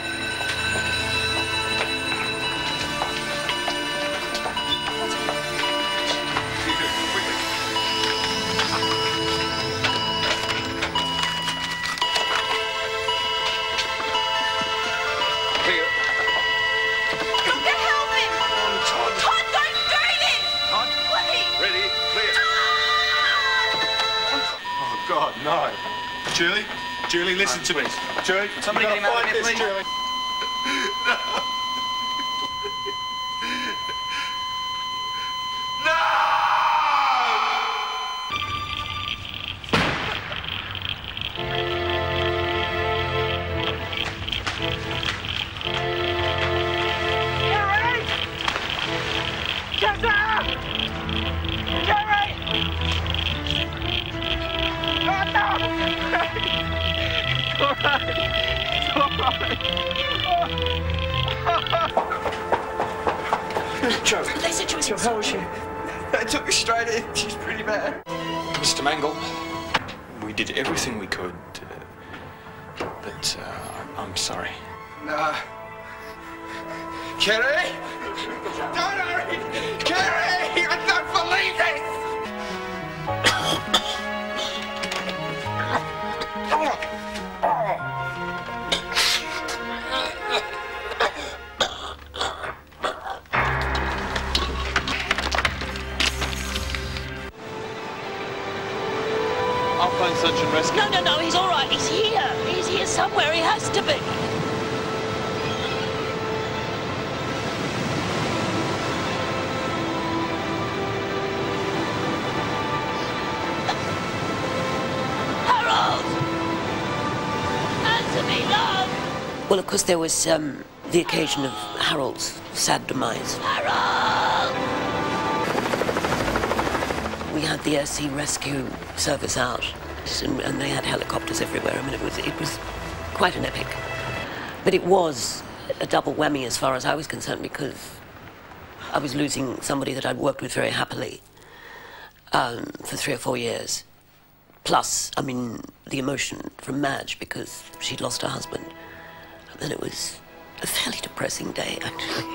[SPEAKER 6] No. Julie, listen to me. Julie,
[SPEAKER 22] somebody get him out of here, please.
[SPEAKER 6] Julie.
[SPEAKER 13] Joe, how is she? They took her straight in. She's pretty bad.
[SPEAKER 5] Mr. Mangel, we did everything we could, but I'm sorry.
[SPEAKER 13] Kerry! Don't hurry! Kerry! I don't believe this!
[SPEAKER 5] I'll phone search and rescue.
[SPEAKER 21] No, he's all right. He's here. He's here somewhere. He has to be. Harold! Answer me, love! Well, of course, there was the occasion of Harold's sad demise. Harold! We had the air sea rescue service out, and they had helicopters everywhere. I mean, it was quite an epic. But it was a double whammy as far as I was concerned, because I was losing somebody that I'd worked with very happily for 3 or 4 years. Plus, I mean, the emotion from Madge, because she'd lost her husband. And then it was a fairly depressing day, actually.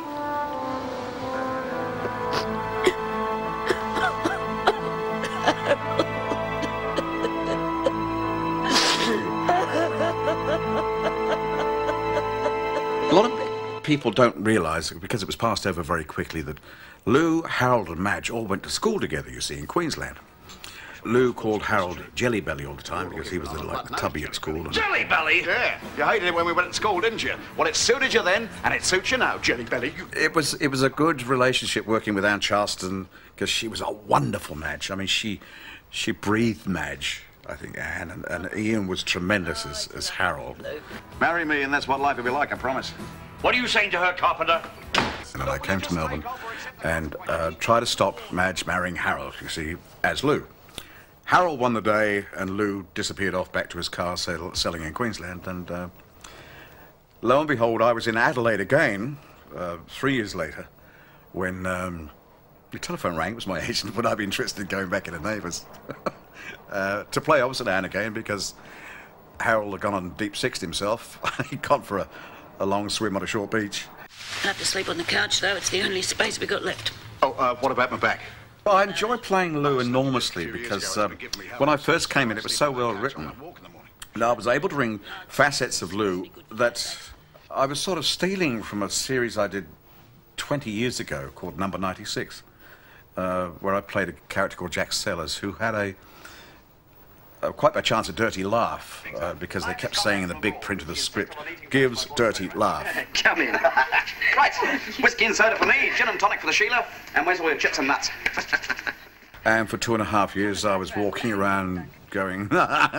[SPEAKER 16] A lot of people don't realise, because it was passed over very quickly, that Lou, Harold and Madge all went to school together, you see, in Queensland. Lou called Harold Jelly Belly all the time because he was like the tubby at school. And
[SPEAKER 6] Jelly Belly? Yeah. You hated it when we went to school, didn't you? Well, it suited you then, and it suits you now, Jelly Belly.
[SPEAKER 16] It was a good relationship working with Anne Charleston, because she was a wonderful Madge. I mean, she breathed Madge, I think, Anne, and Ian was tremendous as Harold.
[SPEAKER 6] Marry me, and that's what life will be like, I promise. What are you saying to her, Carpenter?
[SPEAKER 16] And then I came to Melbourne and tried to stop Madge marrying Harold, you see, as Lou. Harold won the day, and Lou disappeared off back to his car selling in Queensland, and lo and behold, I was in Adelaide again 3 years later when the telephone rang. It was my agent. Would I be interested in going back into Neighbours to play opposite Anne again, because Harold had gone on deep sixed himself. He'd gone for a long swim on a short beach.
[SPEAKER 21] I have to sleep on the couch, though. It's the only space we've got left.
[SPEAKER 6] Oh, what about my back?
[SPEAKER 16] Well, I enjoy playing Lou enormously because when I first came in, it was so well written. And I was able to bring facets of Lou that I was sort of stealing from a series I did 20 years ago called Number 96, where I played a character called Jack Sellers, who had quite by chance, a dirty laugh, because they kept saying in the big print of the script, gives dirty laugh.
[SPEAKER 6] Come in. Right, whiskey and soda for me, gin and tonic for the Sheila, and where's all your chips and nuts?
[SPEAKER 16] And for 2.5 years, I was walking around going...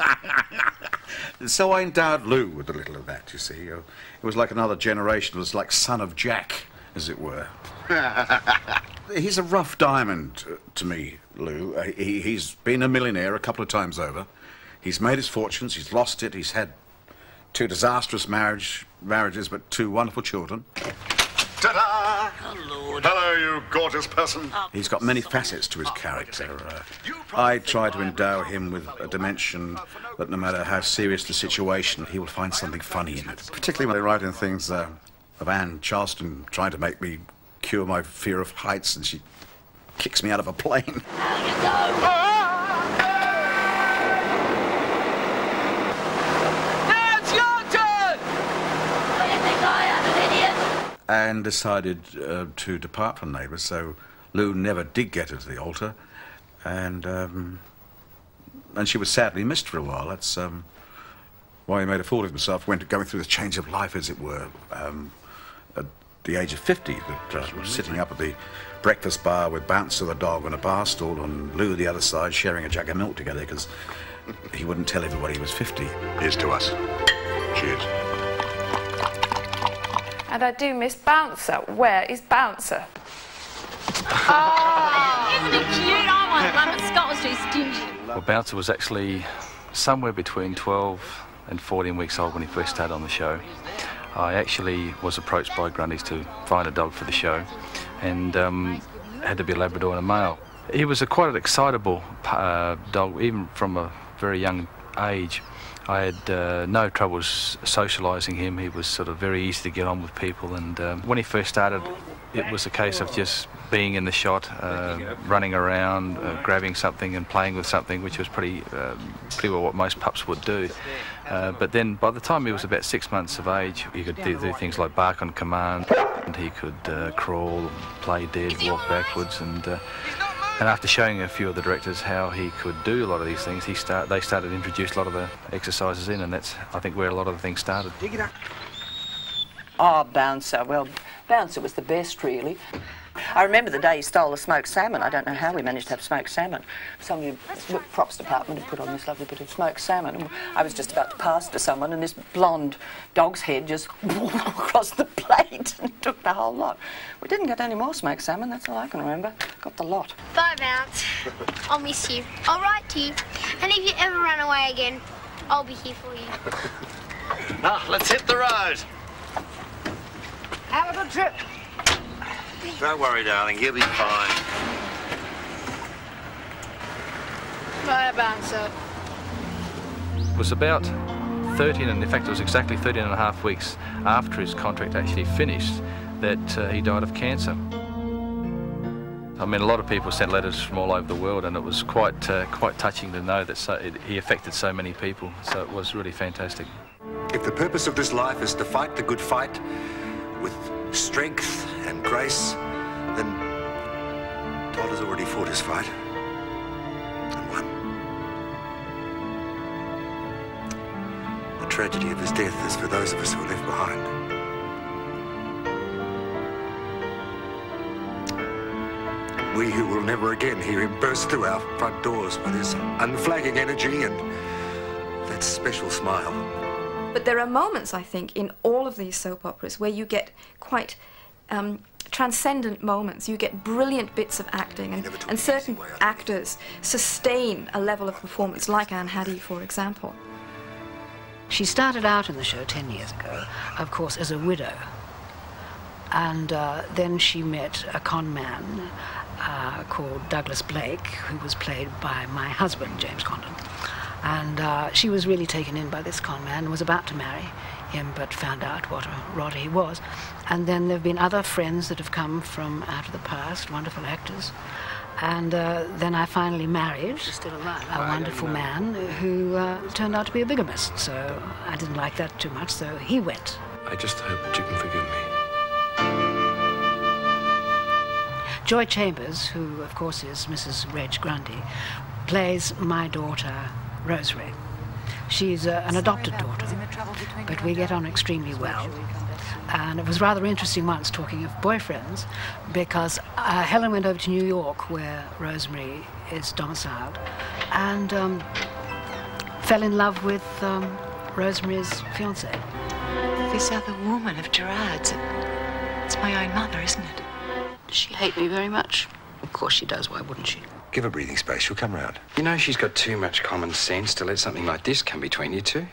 [SPEAKER 16] So I endowed Lou with a little of that, you see. It was like another generation. It was like Son of Jack, as it were. He's a rough diamond to me, Lou. He's been a millionaire a couple of times over. He's made his fortunes, he's lost it, he's had 2 disastrous marriages, but 2 wonderful children.
[SPEAKER 6] Ta-da! Hello, you gorgeous person.
[SPEAKER 16] He's got many facets to his character. I try to endow him with a dimension that no matter how serious the situation, he will find something funny in it. Particularly when they write in things of Anne Charleston trying to make me cure my fear of heights, and she kicks me out of a plane. And decided to depart from Neighbours, so Lou never did get her to the altar, and she was sadly missed for a while. That's why he made a fool of himself, going through the change of life, as it were, at the age of 50, that sitting up at the breakfast bar with Bouncer the dog on a bar stool and Lou the other side sharing a jug of milk together, because he wouldn't tell everybody he was 50.
[SPEAKER 6] Here's to us. Cheers.
[SPEAKER 1] And I do miss Bouncer. Where is Bouncer?
[SPEAKER 3] Oh, isn't it cute? I want one, but Scott was too stingy.
[SPEAKER 2] Well, Bouncer was actually somewhere between 12 and 14 weeks old when he first started on the show. I actually was approached by Grundy's to find a dog for the show, and had to be a Labrador and a male. He was quite an excitable dog, even from a very young age. I had no troubles socialising him. He was sort of very easy to get on with people, and when he first started, it was a case of just being in the shot, running around, grabbing something and playing with something, which was pretty well what most pups would do. But then by the time he was about 6 months of age, he could do things like bark on command, and he could crawl, play dead, walk backwards, and after showing a few of the directors how he could do a lot of these things, they started to introduce a lot of the exercises in, and that's, I think, where a lot of the things started.
[SPEAKER 18] Dig it up. Oh, Bouncer. Well, Bouncer was the best, really. I remember the day he stole the smoked salmon. I don't know how we managed to have smoked salmon. Somebody, the props department had put on this lovely bit of smoked salmon, and I was just about to pass to someone, and this blonde dog's head just across the plate and took the whole lot. We didn't get any more smoked salmon, that's all I can remember. Got the lot.
[SPEAKER 17] Bye, Bounce. I'll miss you. I'll write to you. And if you ever run away again, I'll be here for you.
[SPEAKER 6] Now, let's hit the road.
[SPEAKER 17] Have a good trip.
[SPEAKER 22] Don't worry, darling, you'll be fine.
[SPEAKER 17] Bye, Bouncer.
[SPEAKER 2] It was about 13, and in fact it was exactly 13 and a half weeks after his contract actually finished that he died of cancer. I mean, a lot of people sent letters from all over the world, and it was quite touching to know that he affected so many people, so it was really fantastic.
[SPEAKER 9] If the purpose of this life is to fight the good fight with strength and grace, then Todd has already fought his fight and won. The tragedy of his death is for those of us who are left behind. We who will never again hear him burst through our front doors with his unflagging energy and that special smile.
[SPEAKER 24] But there are moments, I think, in all of these soap operas where you get quite transcendent moments. You get brilliant bits of acting, and certain actors sustain a level of performance, like Anne Haddie, for example.
[SPEAKER 19] She started out in the show 10 years ago, of course, as a widow. And then she met a con man called Douglas Blake, who was played by my husband, James Condon. And she was really taken in by this con man and was about to marry him, but found out what a rotter he was. And then there have been other friends that have come from out of the past, wonderful actors. And then I finally married a wonderful man who turned out to be a bigamist. So I didn't like that too much, so he went.
[SPEAKER 9] I just hope that you can forgive me.
[SPEAKER 19] Joy Chambers, who of course is Mrs. Reg Grundy, plays my daughter Rosemary. She's an adopted daughter, but we get on extremely well. And it was rather interesting once, talking of boyfriends, because Helen went over to New York, where Rosemary is domiciled, and fell in love with Rosemary's fiancé.
[SPEAKER 7] This other woman of Gerard's, it's my own mother, isn't it?
[SPEAKER 19] Does she hate me very much? Of course she does, why wouldn't she?
[SPEAKER 9] Give her breathing space, she'll come round.
[SPEAKER 8] You know she's got too much common sense to let something like this come between you two.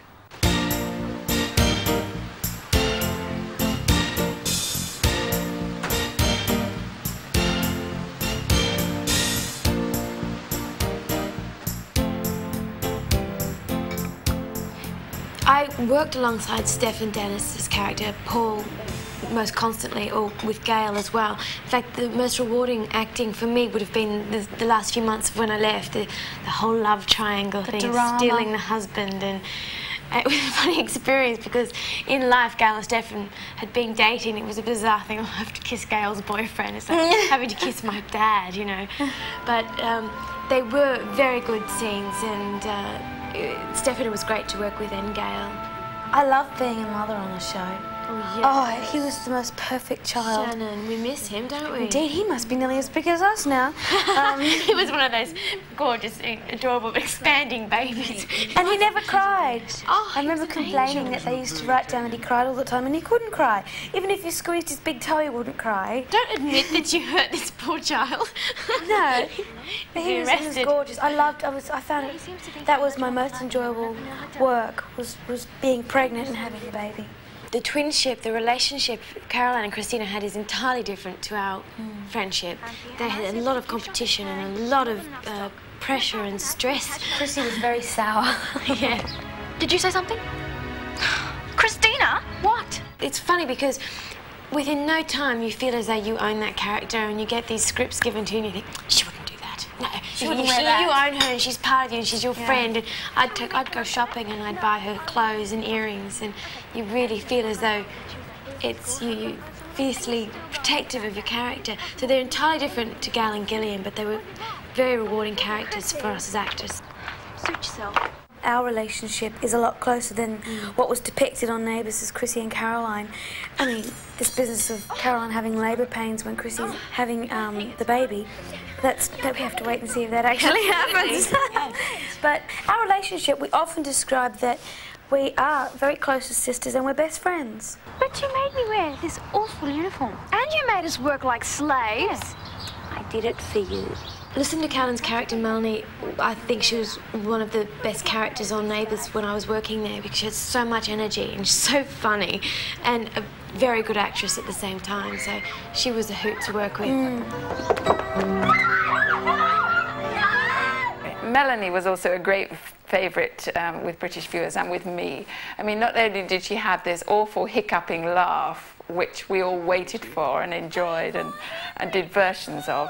[SPEAKER 3] I worked alongside Steph and Dennis's character, Paul, most constantly, or with Gail as well. In fact, the most rewarding acting for me would have been the last few months of when I left, the whole love triangle thing, stealing the husband, and it was a funny experience because in life, Gail and Stephen had been dating. It was a bizarre thing. I have to kiss Gail's boyfriend. It's like having to kiss my dad, you know. But they were very good scenes, and Stephen was great to work with, and Gail.
[SPEAKER 14] I loved being a mother on the show.
[SPEAKER 3] Oh, yeah.
[SPEAKER 14] Oh, he was the most perfect child.
[SPEAKER 3] Shannon, we miss him, don't we?
[SPEAKER 14] Indeed, he must be nearly as big as us now.
[SPEAKER 3] He was one of those gorgeous, adorable, expanding babies.
[SPEAKER 14] And he never cried. Oh, I remember complaining that they used to write down that he cried all the time, and he couldn't cry. Even if you squeezed his big toe, he wouldn't cry.
[SPEAKER 3] Don't admit that you hurt this poor child.
[SPEAKER 14] No, but he was gorgeous. I found it, that was my most enjoyable work, was being pregnant and having a baby.
[SPEAKER 3] The twinship, the relationship Caroline and Christina had is entirely different to our friendship. They had a lot of competition and a lot of pressure and stress.
[SPEAKER 14] Chrissy was very sour.
[SPEAKER 3] Yeah.
[SPEAKER 14] Did you say something?
[SPEAKER 3] Christina? What? It's funny because within no time you feel as though you own that character, and you get these scripts given to you and you think, she wouldn't do that. No,
[SPEAKER 14] she wouldn't wear that.
[SPEAKER 3] You own her and she's part of you and she's your friend, and I'd go shopping and I'd buy her clothes and earrings, and you really feel as though it's you fiercely protective of your character. So they're entirely different to Gail and Gillian, but they were very rewarding characters for us as actors.
[SPEAKER 14] Suit yourself. Our relationship is a lot closer than what was depicted on Neighbours as Chrissy and Caroline. I mean, this business of Caroline having labour pains when Chrissy's having the baby, that we have to wait and see if that actually happens. But our relationship, we often describe that we are very close as sisters and we're best friends. But you made me wear this awful uniform.
[SPEAKER 3] And you made us work like slaves.
[SPEAKER 14] I did it for you.
[SPEAKER 3] Listen to Caroline's character, Melanie. I think she was one of the best characters on Neighbours when I was working there, because she had so much energy and she's so funny and a very good actress at the same time, so she was a hoot to work with.
[SPEAKER 1] Melanie was also a great favourite with British viewers and with me. I mean, not only did she have this awful hiccuping laugh, which we all waited for and enjoyed and did versions of.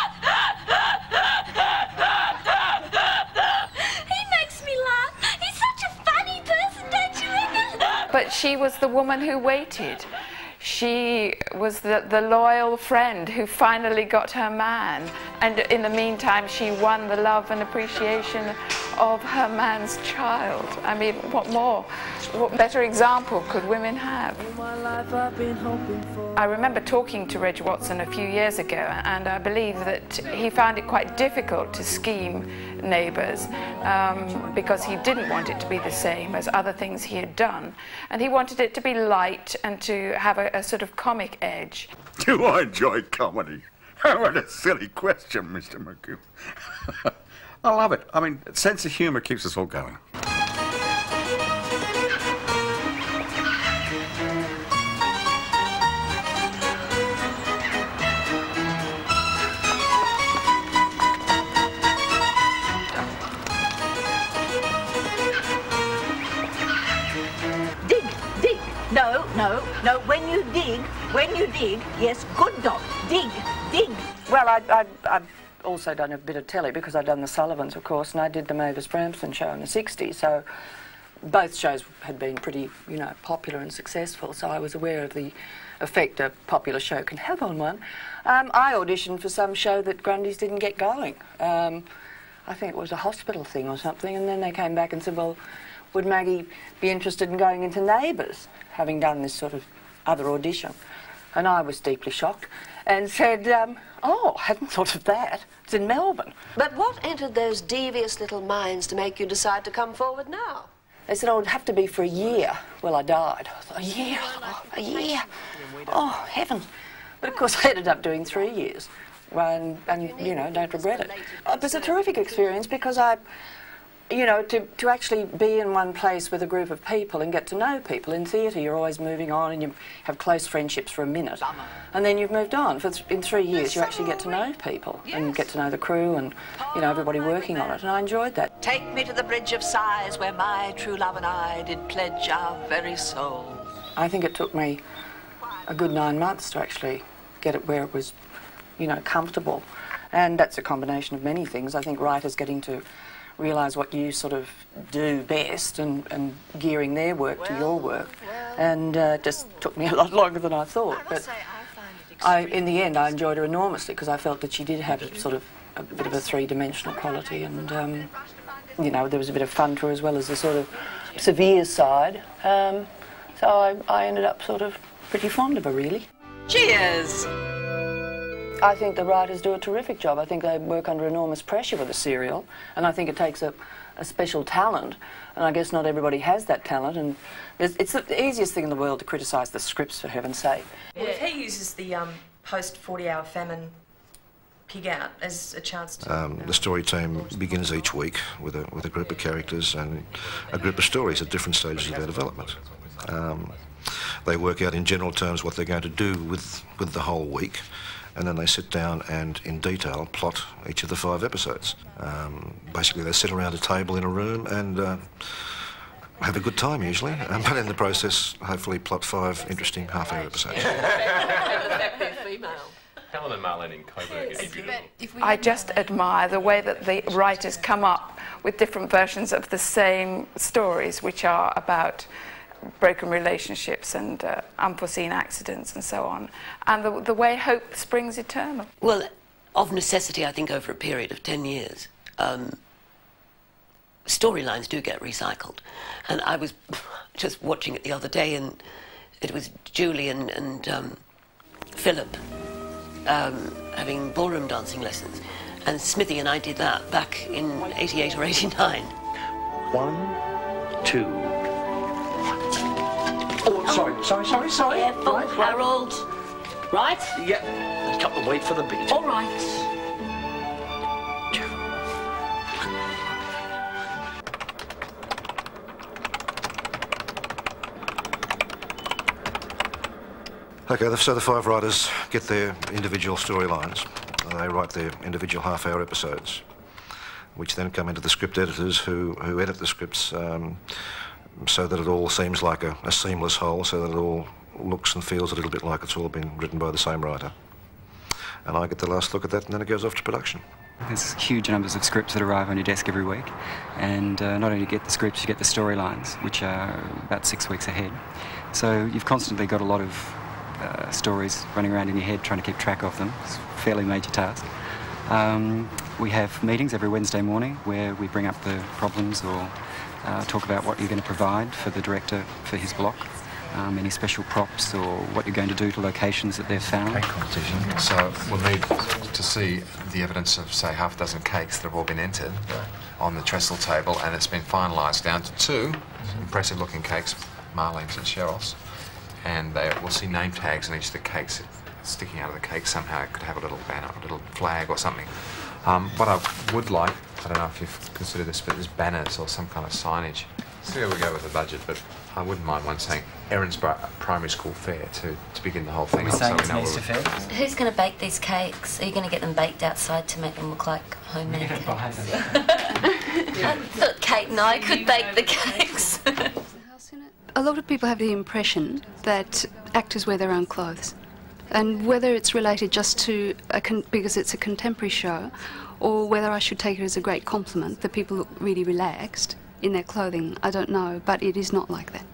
[SPEAKER 3] He makes me laugh. He's such a funny person, don't you reckon?
[SPEAKER 1] But she was the woman who waited. She was the loyal friend who finally got her man, and in the meantime she won the love and appreciation of her man's child. I mean, what better example could women have? I remember talking to Reg Watson a few years ago, and I believe that he found it quite difficult to scheme Neighbours because he didn't want it to be the same as other things he had done, and he wanted it to be light and to have a sort of comic edge.
[SPEAKER 16] Do I enjoy comedy? What a silly question, Mr. McGill. I love it. I mean, sense of humour keeps us all going.
[SPEAKER 15] Dig. No. When you dig, yes, good dog. Dig.
[SPEAKER 18] Well, I've also done a bit of telly because I'd done the Sullivans, of course, and I did the Mavis Bramston show in the 60s, so both shows had been pretty, popular and successful, so I was aware of the effect a popular show can have on one. I auditioned for some show that Grundy's didn't get going. I I think it was a hospital thing or something, and then they came back and said, well, would Maggie be interested in going into Neighbours, having done this sort of other audition? And I was deeply shocked and said, oh, I hadn't thought of that. It's in Melbourne.
[SPEAKER 4] But what entered those devious little minds to make you decide to come forward now?
[SPEAKER 18] They said, oh, it would have to be for a year. Well, I died. I thought, a year? Oh, a year? Oh, heavens. But, of course, I ended up doing 3 years. And you know, don't regret it. It was a terrific experience because you know, to actually be in one place with a group of people and get to know people. In theatre, you're always moving on and you have close friendships for a minute. And then you've moved on. In 3 years, you actually get to know people and get to know the crew and, you know, everybody working on it. And I enjoyed that.
[SPEAKER 4] Take me to the Bridge of Sighs where my true love and I did pledge our very souls.
[SPEAKER 18] I think it took me a good 9 months to actually get it where it was, you know, comfortable. And that's a combination of many things. I think writers getting to realise what you sort of do best and gearing their work to your work. And it just took me a lot longer than I thought. But in the end, I enjoyed her enormously because I felt that she did have sort of a bit of a three-dimensional quality and, you know, there was a bit of fun to her as well as the sort of severe side. So I ended up sort of pretty fond of her, really.
[SPEAKER 4] Cheers!
[SPEAKER 18] I think the writers do a terrific job. I think they work under enormous pressure with a serial, and I think it takes a special talent, and I guess not everybody has that talent, and it's the easiest thing in the world to criticise the scripts, for heaven's sake.
[SPEAKER 12] Well, if he uses the post-40-hour famine pig out as a chance to...
[SPEAKER 9] The story team begins each week with a group of characters and a group of stories at different stages of their development. They work out in general terms what they're going to do with the whole week, and then they sit down and, in detail, plot each of the 5 episodes. Basically, they sit around a table in a room and have a good time, usually, but in the process, hopefully plot 5 interesting half-hour episodes.
[SPEAKER 5] Helen and Marlene in Coburg is beautiful.
[SPEAKER 1] I just admire the way that the writers come up with different versions of the same stories, which are about broken relationships and unforeseen accidents and so on, and the way hope springs eternal.
[SPEAKER 21] Well, of necessity, I think over a period of 10 years, storylines do get recycled. And I was just watching it the other day, and it was Julie and Philip having ballroom dancing lessons, and Smithy and I did that back in 88 or 89.
[SPEAKER 22] 1, 2.
[SPEAKER 21] Oh,
[SPEAKER 22] sorry.
[SPEAKER 21] Careful, right. Harold. Right?
[SPEAKER 22] Yep. Let's cut the wait for the beat.
[SPEAKER 21] All right.
[SPEAKER 9] Okay, so the 5 writers get their individual storylines. They write their individual half-hour episodes, which then come into the script editors who edit the scripts so that it all seems like a seamless whole, so that it all looks and feels a little bit like it's all been written by the same writer. And I get the last look at that, and then it goes off to production.
[SPEAKER 10] There's huge numbers of scripts that arrive on your desk every week, and not only do you get the scripts, you get the storylines, which are about 6 weeks ahead. So you've constantly got a lot of stories running around in your head trying to keep track of them. It's a fairly major task. We have meetings every Wednesday morning where we bring up the problems or talk about what you're going to provide for the director for his block, any special props or what you're going to do to locations that they've found.
[SPEAKER 20] Cake competition, so we'll need to see the evidence of, say, half a dozen cakes that have all been entered on the trestle table, and it's been finalised down to 2 impressive-looking cakes, Marlene's and Cheryl's, and we'll see name tags on each of the cakes. Sticking out of the cake somehow, it could have a little banner, a little flag or something. What I would like, I don't know if you've considered this, but there's banners or some kind of signage. See how we go with the budget, but I wouldn't mind one saying Erinsborough Primary School Fair to begin the whole thing.
[SPEAKER 23] Are we saying it's an Easter fair?
[SPEAKER 25] Who's going to bake these cakes? Are you going to get them baked outside to make them look like homemade cakes? I thought Kate and I could bake the cakes.
[SPEAKER 26] A lot of people have the impression that actors wear their own clothes. And whether it's related just to because it's a contemporary show, or whether I should take it as a great compliment that people look really relaxed in their clothing, I don't know, but it is not like that.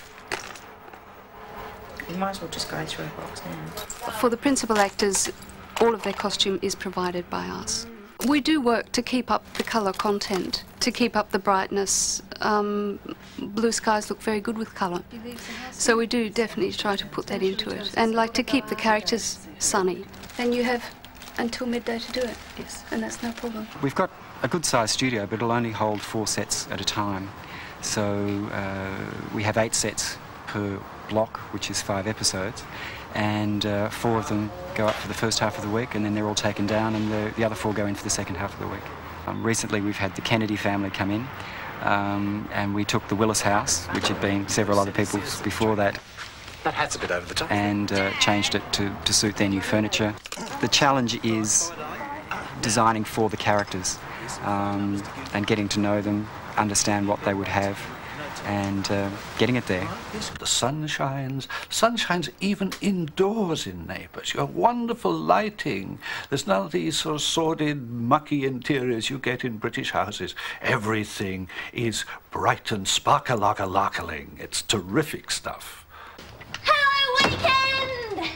[SPEAKER 25] You might as well just go through a box now.
[SPEAKER 26] For the principal actors, all of their costume is provided by us. We do work to keep up the colour content, to keep up the brightness. Blue skies look very good with colour. So we do definitely try to put that into it. And like to keep the characters sunny. And you have until midday to do it. Yes. And that's no problem.
[SPEAKER 10] We've got a good sized studio, but it'll only hold 4 sets at a time. So we have 8 sets per block, which is 5 episodes. And 4 of them go up for the first half of the week, and then they're all taken down, and the other 4 go in for the second half of the week. Recently we've had the Kennedy family come in, and we took the Willis house, which had been several other people's before that.
[SPEAKER 2] That hat's a bit over the top.
[SPEAKER 10] And changed it to suit their new furniture. The challenge is designing for the characters, and getting to know them, understand what they would have, and getting it there.
[SPEAKER 2] The sun shines even indoors in Neighbours. You have wonderful lighting. There's none of these sort of sordid, mucky interiors you get in British houses. Everything is bright and sparkle-larkling. It's terrific stuff.
[SPEAKER 6] Hello, weekend!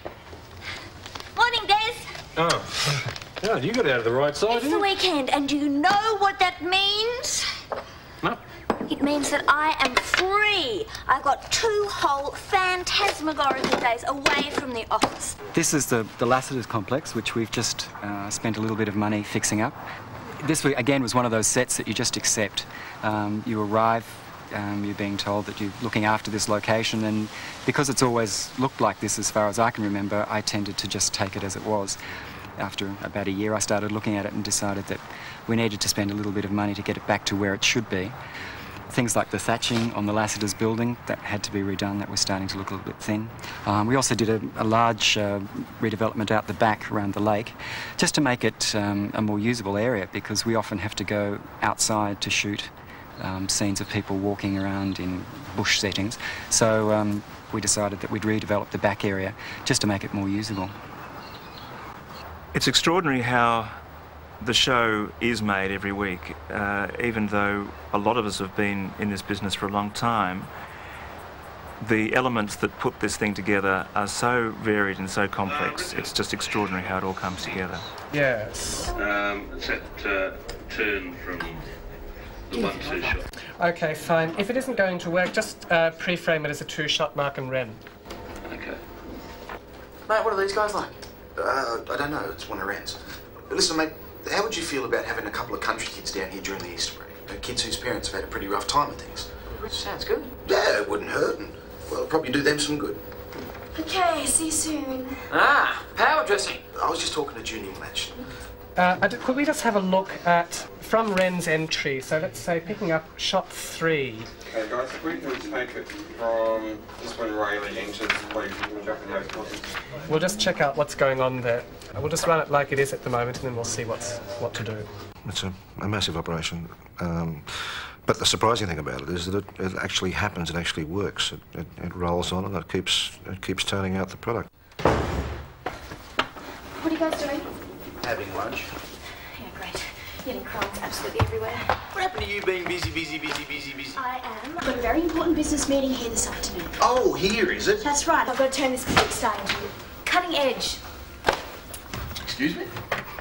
[SPEAKER 6] Morning, Des.
[SPEAKER 22] Oh. Oh, you got out of the right side,
[SPEAKER 6] It's the weekend, and do you know what that means?
[SPEAKER 22] No.
[SPEAKER 6] It means that I am free. I've got 2 whole phantasmagorical days away from the office.
[SPEAKER 10] This is the Lassiter's complex, which we've just spent a little bit of money fixing up. This, again, was one of those sets that you just accept. You arrive, you're being told that you're looking after this location, and because it's always looked like this as far as I can remember, I tended to just take it as it was. After about a year, I started looking at it and decided that we needed to spend a little bit of money to get it back to where it should be. Things like the thatching on the Lassiter's building, that had to be redone. That was starting to look a little bit thin. We also did a large redevelopment out the back around the lake, just to make it a more usable area, because we often have to go outside to shoot scenes of people walking around in bush settings. So we decided that we'd redevelop the back area just to make it more usable.
[SPEAKER 11] It's extraordinary how the show is made every week, even though a lot of us have been in this business for a long time. The elements that put this thing together are so varied and so complex. It's just extraordinary how it all comes together.
[SPEAKER 13] Yes. It's that turn from the 1-2 shot.
[SPEAKER 17] Okay, fine. If it isn't going to work, just pre-frame it as a 2-shot Mark and Ren.
[SPEAKER 13] Okay.
[SPEAKER 2] Mate, what are these guys like? I don't know. It's one of Ren's. Listen, mate, how would you feel about having a couple of country kids down here during the Easter break? Kids whose parents have had a pretty rough time with things. Sounds good. Yeah, it wouldn't hurt, and, well, it'd probably do them some good.
[SPEAKER 3] Okay, see you soon.
[SPEAKER 2] Ah, power dressing. I was just talking to Junior Madge.
[SPEAKER 17] Could we just have a look at, from Ren's entry, so let's say picking up shot 3.
[SPEAKER 23] Okay, guys, if we can take it from just when Riley enters, please, you can jump in those closets.
[SPEAKER 17] We'll just check out what's going on there. We'll just run it like it is at the moment, and then we'll see what to do.
[SPEAKER 9] It's a massive operation. But the surprising thing about it is that it actually happens, it actually works. It rolls on and it keeps turning out the product.
[SPEAKER 3] What are you guys doing?
[SPEAKER 2] Having lunch.
[SPEAKER 3] Yeah, great. Getting crumbs absolutely everywhere.
[SPEAKER 2] What happened to you being busy?
[SPEAKER 3] I am. I've got a very important business meeting here this afternoon.
[SPEAKER 2] Oh, here, is it?
[SPEAKER 3] That's right. I've got to turn this big star into cutting edge.
[SPEAKER 2] Excuse me?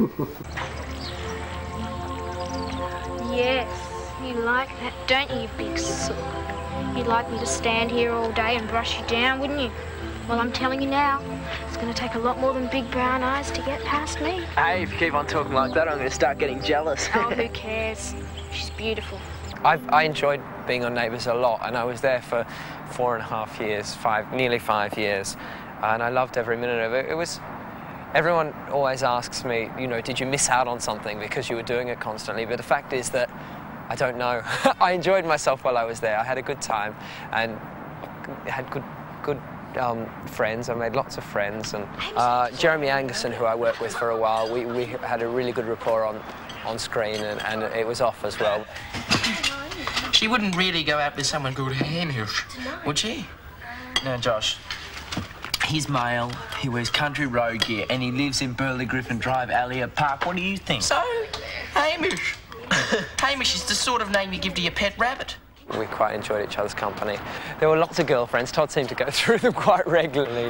[SPEAKER 27] Yes, you like that, don't you, big sook? You'd like me to stand here all day and brush you down, wouldn't you? Well, I'm telling you now, it's going to take a lot more than big brown eyes to get past me.
[SPEAKER 28] Hey, if you keep on talking like that, I'm going to start getting jealous.
[SPEAKER 27] Oh, who cares? She's beautiful.
[SPEAKER 28] I enjoyed being on Neighbours a lot, and I was there for 4.5 years, nearly 5 years, and I loved every minute of it. It was... Everyone always asks me, you know, did you miss out on something because you were doing it constantly? But the fact is that I don't know. I enjoyed myself while I was there. I had a good time and had good friends. I made lots of friends. And Jeremy Anderson, who I worked with for a while, we had a really good rapport on screen, and it was off as well.
[SPEAKER 29] She wouldn't really go out with someone called Hamish, would she? No, Josh. He's male, he wears country road gear, and he lives in Burley Griffin Drive, Elliott Park. What do you think? So, Hamish. Hamish is the sort of name you give to your pet rabbit.
[SPEAKER 28] We quite enjoyed each other's company. There were lots of girlfriends. Todd seemed to go through them quite regularly.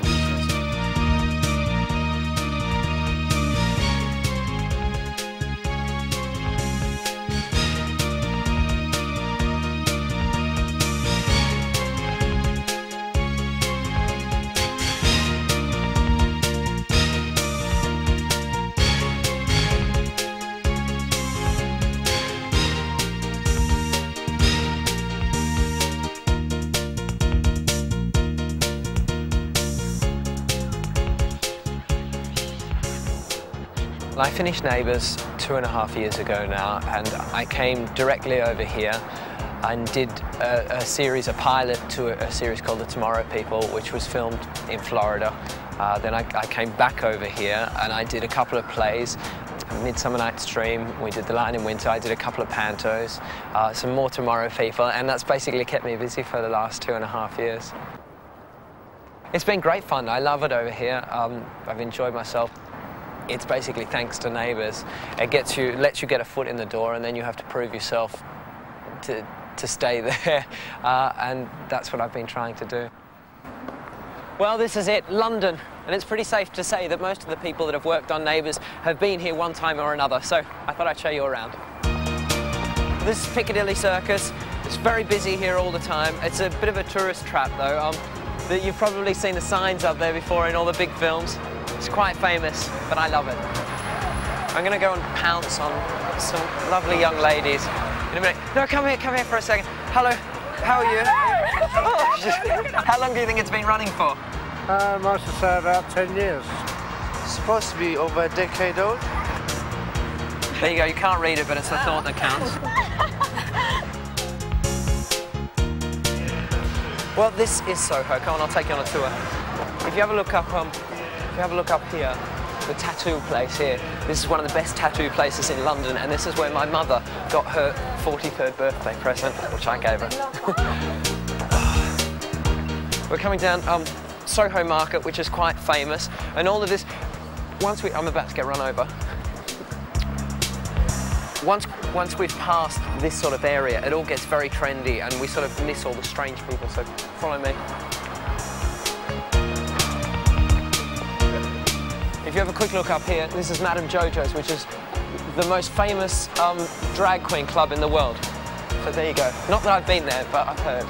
[SPEAKER 28] Well, I finished Neighbours 2.5 years ago now, and I came directly over here and did a series, a pilot to a series called The Tomorrow People, which was filmed in Florida. Then I came back over here and I did a couple of plays. Midsummer Night's Dream, we did The Lion in Winter, I did a couple of pantos, some more Tomorrow People, and that's basically kept me busy for the last 2.5 years. It's been great fun. I love it over here. I've enjoyed myself. It's basically thanks to Neighbours. It lets you get a foot in the door, and then you have to prove yourself to stay there, and that's what I've been trying to do. Well, this is it, London, and it's pretty safe to say that most of the people that have worked on Neighbours have been here one time or another, so I thought I'd show you around. This is Piccadilly Circus. It's very busy here all the time. It's a bit of a tourist trap, though. You've probably seen the signs up there before in all the big films. It's quite famous, but I love it. I'm going to go and pounce on some lovely young ladies in a minute. No, come here for a second. Hello, how are you? Oh, how long do you think it's been running for?
[SPEAKER 4] I must have said about 10 years.
[SPEAKER 29] It's supposed to be over a decade old.
[SPEAKER 28] There you go, you can't read it, but it's the thought that counts. Well, this is Soho. Come on, I'll take you on a tour. If you have a look up, here, the tattoo place here. This is one of the best tattoo places in London, and this is where my mother got her 43rd birthday present, which I gave her. We're coming down Soho Market, which is quite famous, and all of this. I'm about to get run over. Once we've passed this sort of area, it all gets very trendy, and we sort of miss all the strange people. So follow me. If you have a quick look up here, this is Madame Jojo's, which is the most famous drag queen club in the world. So there you go. Not that I've been there, but I've heard.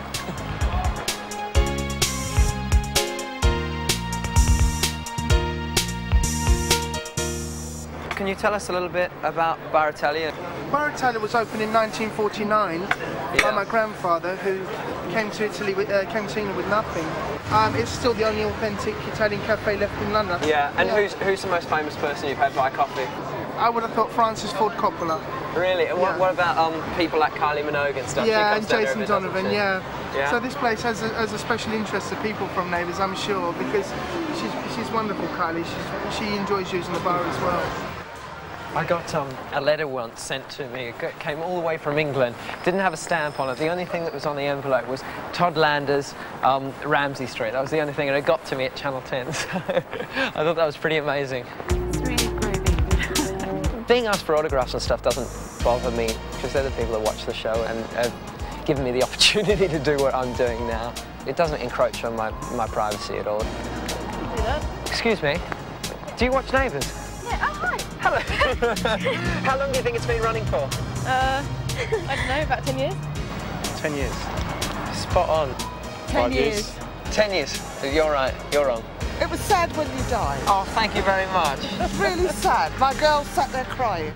[SPEAKER 28] Can you tell us a little bit about Baratelli?
[SPEAKER 7] Baratelli was opened in 1949 by my grandfather, who came to England with nothing. It's still the only authentic Italian cafe left in London.
[SPEAKER 28] Yeah, and who's the most famous person you've had buy coffee?
[SPEAKER 7] I would have thought Francis Ford Coppola.
[SPEAKER 28] Really? And what about people like Kylie Minogue and stuff?
[SPEAKER 7] Yeah, and Jason Donovan,
[SPEAKER 28] yeah.
[SPEAKER 7] So this place has a special interest to people from Neighbours, I'm sure, because she's wonderful, Kylie. She enjoys using the bar as well.
[SPEAKER 28] I got a letter once sent to me. It came all the way from England. Didn't have a stamp on it. The only thing that was on the envelope was Todd Lander's Ramsay Street. That was the only thing, and it got to me at Channel 10. So I thought that was pretty amazing.
[SPEAKER 1] It's really groovy.
[SPEAKER 28] Being asked for autographs and stuff doesn't bother me, because they're the people that watch the show and have given me the opportunity to do what I'm doing now. It doesn't encroach on my privacy at all.
[SPEAKER 8] Do that.
[SPEAKER 28] Excuse me, do you watch Neighbours?
[SPEAKER 8] Yeah, oh hi.
[SPEAKER 28] Hello. How long do you think it's been running for?
[SPEAKER 8] I don't know, about 10 years.
[SPEAKER 28] 10 years. Spot on.
[SPEAKER 8] 10 years.
[SPEAKER 28] 10 years. You're right, you're wrong.
[SPEAKER 14] It was sad when you died.
[SPEAKER 28] Oh, thank you very much.
[SPEAKER 14] It was really sad. My girl sat there crying.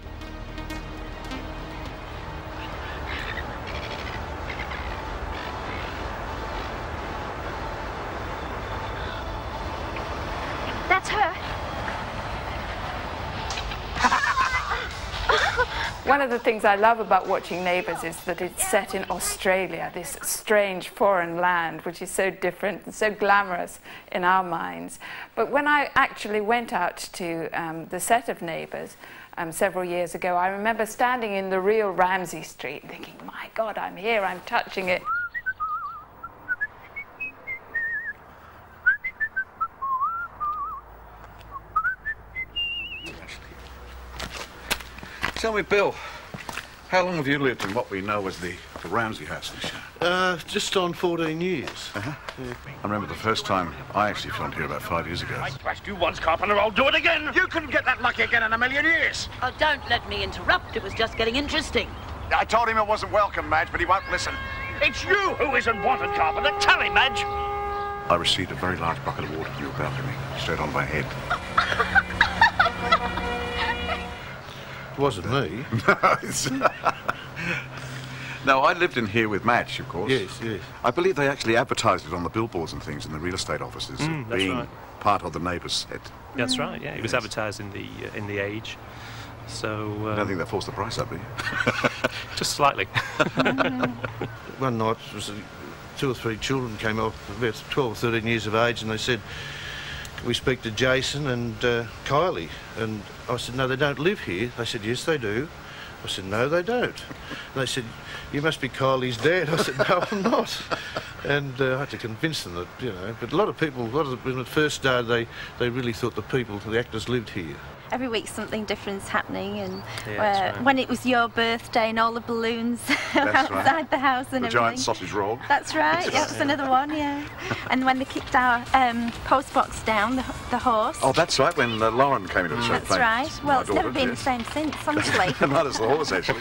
[SPEAKER 27] That's her.
[SPEAKER 1] One of the things I love about watching Neighbours is that it's set in Australia, this strange foreign land, which is so different and so glamorous in our minds. But when I actually went out to the set of Neighbours several years ago, I remember standing in the real Ramsay Street thinking, my God, I'm here, I'm touching it.
[SPEAKER 2] Tell me, Bill, how long have you lived in what we know as the Ramsay house this year?
[SPEAKER 15] Just on 14 years.
[SPEAKER 2] Yeah. I remember the first time I actually filmed here about 5 years ago.
[SPEAKER 16] I thrashed you once, Carpenter, I'll do it again! You couldn't get that lucky again in a million years!
[SPEAKER 18] Oh, don't let me interrupt. It was just getting interesting.
[SPEAKER 16] I told him it wasn't welcome, Madge, but he won't listen. It's you who isn't wanted, Carpenter. Tell him, Madge!
[SPEAKER 2] I received a very large bucket of water from your balcony, straight on my head.
[SPEAKER 15] It wasn't me.
[SPEAKER 2] No, I lived in here with Madge, of course.
[SPEAKER 15] Yes, yes.
[SPEAKER 2] I believe they actually advertised it on the billboards and things in the real estate offices.
[SPEAKER 15] That's right.
[SPEAKER 16] part of the Neighbours set.
[SPEAKER 5] That's right, yeah. It was advertised in the Age. So...
[SPEAKER 16] I don't think they forced the price up, do you?
[SPEAKER 5] Just slightly.
[SPEAKER 15] One night, two or three children came up, about 12 or 13 years of age, and they said, "Can we speak to Jason and Kylie?" And I said, "No, they don't live here." They said, "Yes, they do." I said, "No, they don't." And they said, "You must be Kylie's dad." I said, "No, I'm not." And I had to convince them that, you know, but a lot of people, when it first started, they really thought the actors lived here.
[SPEAKER 12] Every week something different's happening, and
[SPEAKER 5] Yeah, right.
[SPEAKER 12] when it was your birthday and all the balloons outside the house and
[SPEAKER 16] the
[SPEAKER 12] everything.
[SPEAKER 16] giant sausage roll.
[SPEAKER 12] That's right, yeah, that's another one, yeah. And when they kicked our post box down, the horse.
[SPEAKER 16] Oh, that's right, when Lauren came into the show.
[SPEAKER 12] That's right. Well, it's never been the same since, honestly.
[SPEAKER 16] Not as the horse, actually.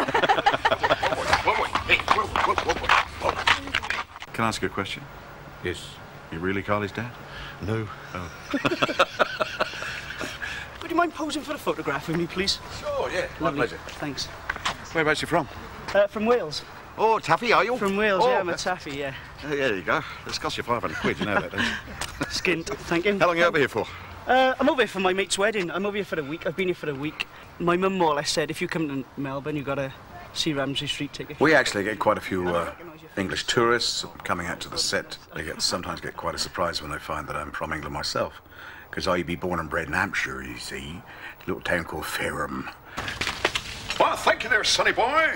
[SPEAKER 16] Can I ask you a question?
[SPEAKER 15] Yes.
[SPEAKER 16] You really Kylie's dad?
[SPEAKER 15] No.
[SPEAKER 16] Oh.
[SPEAKER 19] Would you mind posing for a photograph with me, please?
[SPEAKER 16] Sure, yeah. My
[SPEAKER 19] Lovely.
[SPEAKER 16] pleasure.
[SPEAKER 19] Thanks.
[SPEAKER 16] Whereabouts you from?
[SPEAKER 19] From Wales.
[SPEAKER 16] Oh, Taffy, are you?
[SPEAKER 19] From Wales,
[SPEAKER 16] oh,
[SPEAKER 19] yeah, I'm a Taffy, yeah.
[SPEAKER 16] There you go. It's cost you 500 quid, you know that, don't you?
[SPEAKER 19] Skint, thank you.
[SPEAKER 16] How long are you over here for?
[SPEAKER 19] I'm over here for my mate's wedding. I'm over here for a week. I've been here for a week. My mum more or less said, if you come to Melbourne, you've got to see Ramsay Street ticket.
[SPEAKER 16] We actually get quite a few English tourists coming out to the set. They sometimes get quite a surprise when they find that I'm from England myself. Because I be born and bred in Hampshire, you see. A little town called Fareham. Well, thank you there, sonny boy.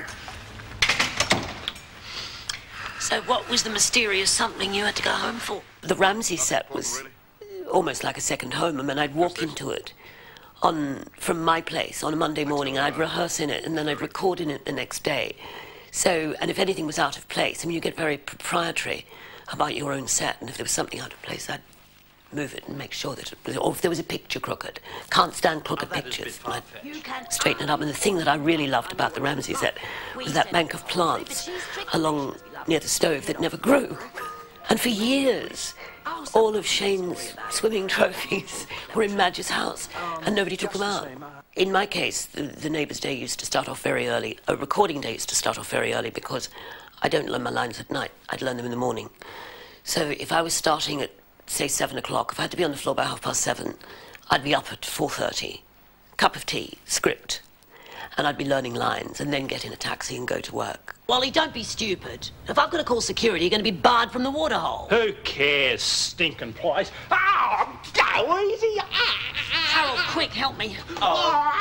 [SPEAKER 20] So what was the mysterious something you had to go home for? The Ramsay set was almost like a second home. I mean, I'd walk into it from my place on a Monday morning. I'd rehearse in it, and then I'd record in it the next day. So, and if anything was out of place, I mean, you get very proprietary about your own set, and if there was something out of place, I'd move it and make sure that it was, or if there was a picture crooked, can't stand crooked pictures, I'd straighten it up. And the thing that I really loved about the Ramsay set was that bank of plants along near the stove that never grew. And for years, all of Shane's swimming trophies were in Madge's house, and nobody took them out. In my case, the Neighbours' day used to start off very early. A recording day used to start off very early because I don't learn my lines at night. I'd learn them in the morning. So if I was starting at, say, 7 o'clock, if I had to be on the floor by 7:30, I'd be up at 4:30, cup of tea, script, and I'd be learning lines and then get in a taxi and go to work. Wally, don't be stupid. If I've got to call security, you're going to be barred from the waterhole.
[SPEAKER 19] Who cares, stinking place? Oh, go easy.
[SPEAKER 20] Harold, quick, help me.
[SPEAKER 19] Oh.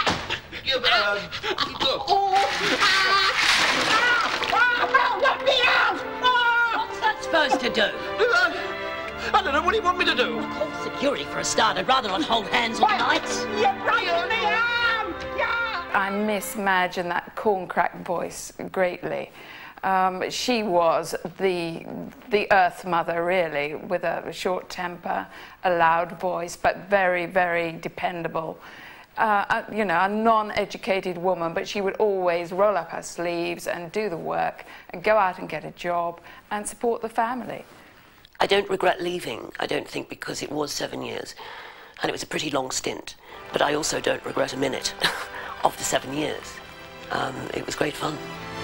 [SPEAKER 20] Let me out! What's that supposed to do?
[SPEAKER 19] I don't know. What do you want me to do?
[SPEAKER 20] Call security for a start. I'd rather not hold hands all night.
[SPEAKER 19] You're breaking me out!
[SPEAKER 1] I miss Madge and that corn-cracked voice greatly. She was the Earth Mother, really, with a short temper, a loud voice, but very, very dependable. You know, a non-educated woman, but she would always roll up her sleeves and do the work and go out and get a job and support the family.
[SPEAKER 20] I don't regret leaving, I don't think, because it was 7 years, and it was a pretty long stint. But I also don't regret a minute of the 7 years. It was great fun.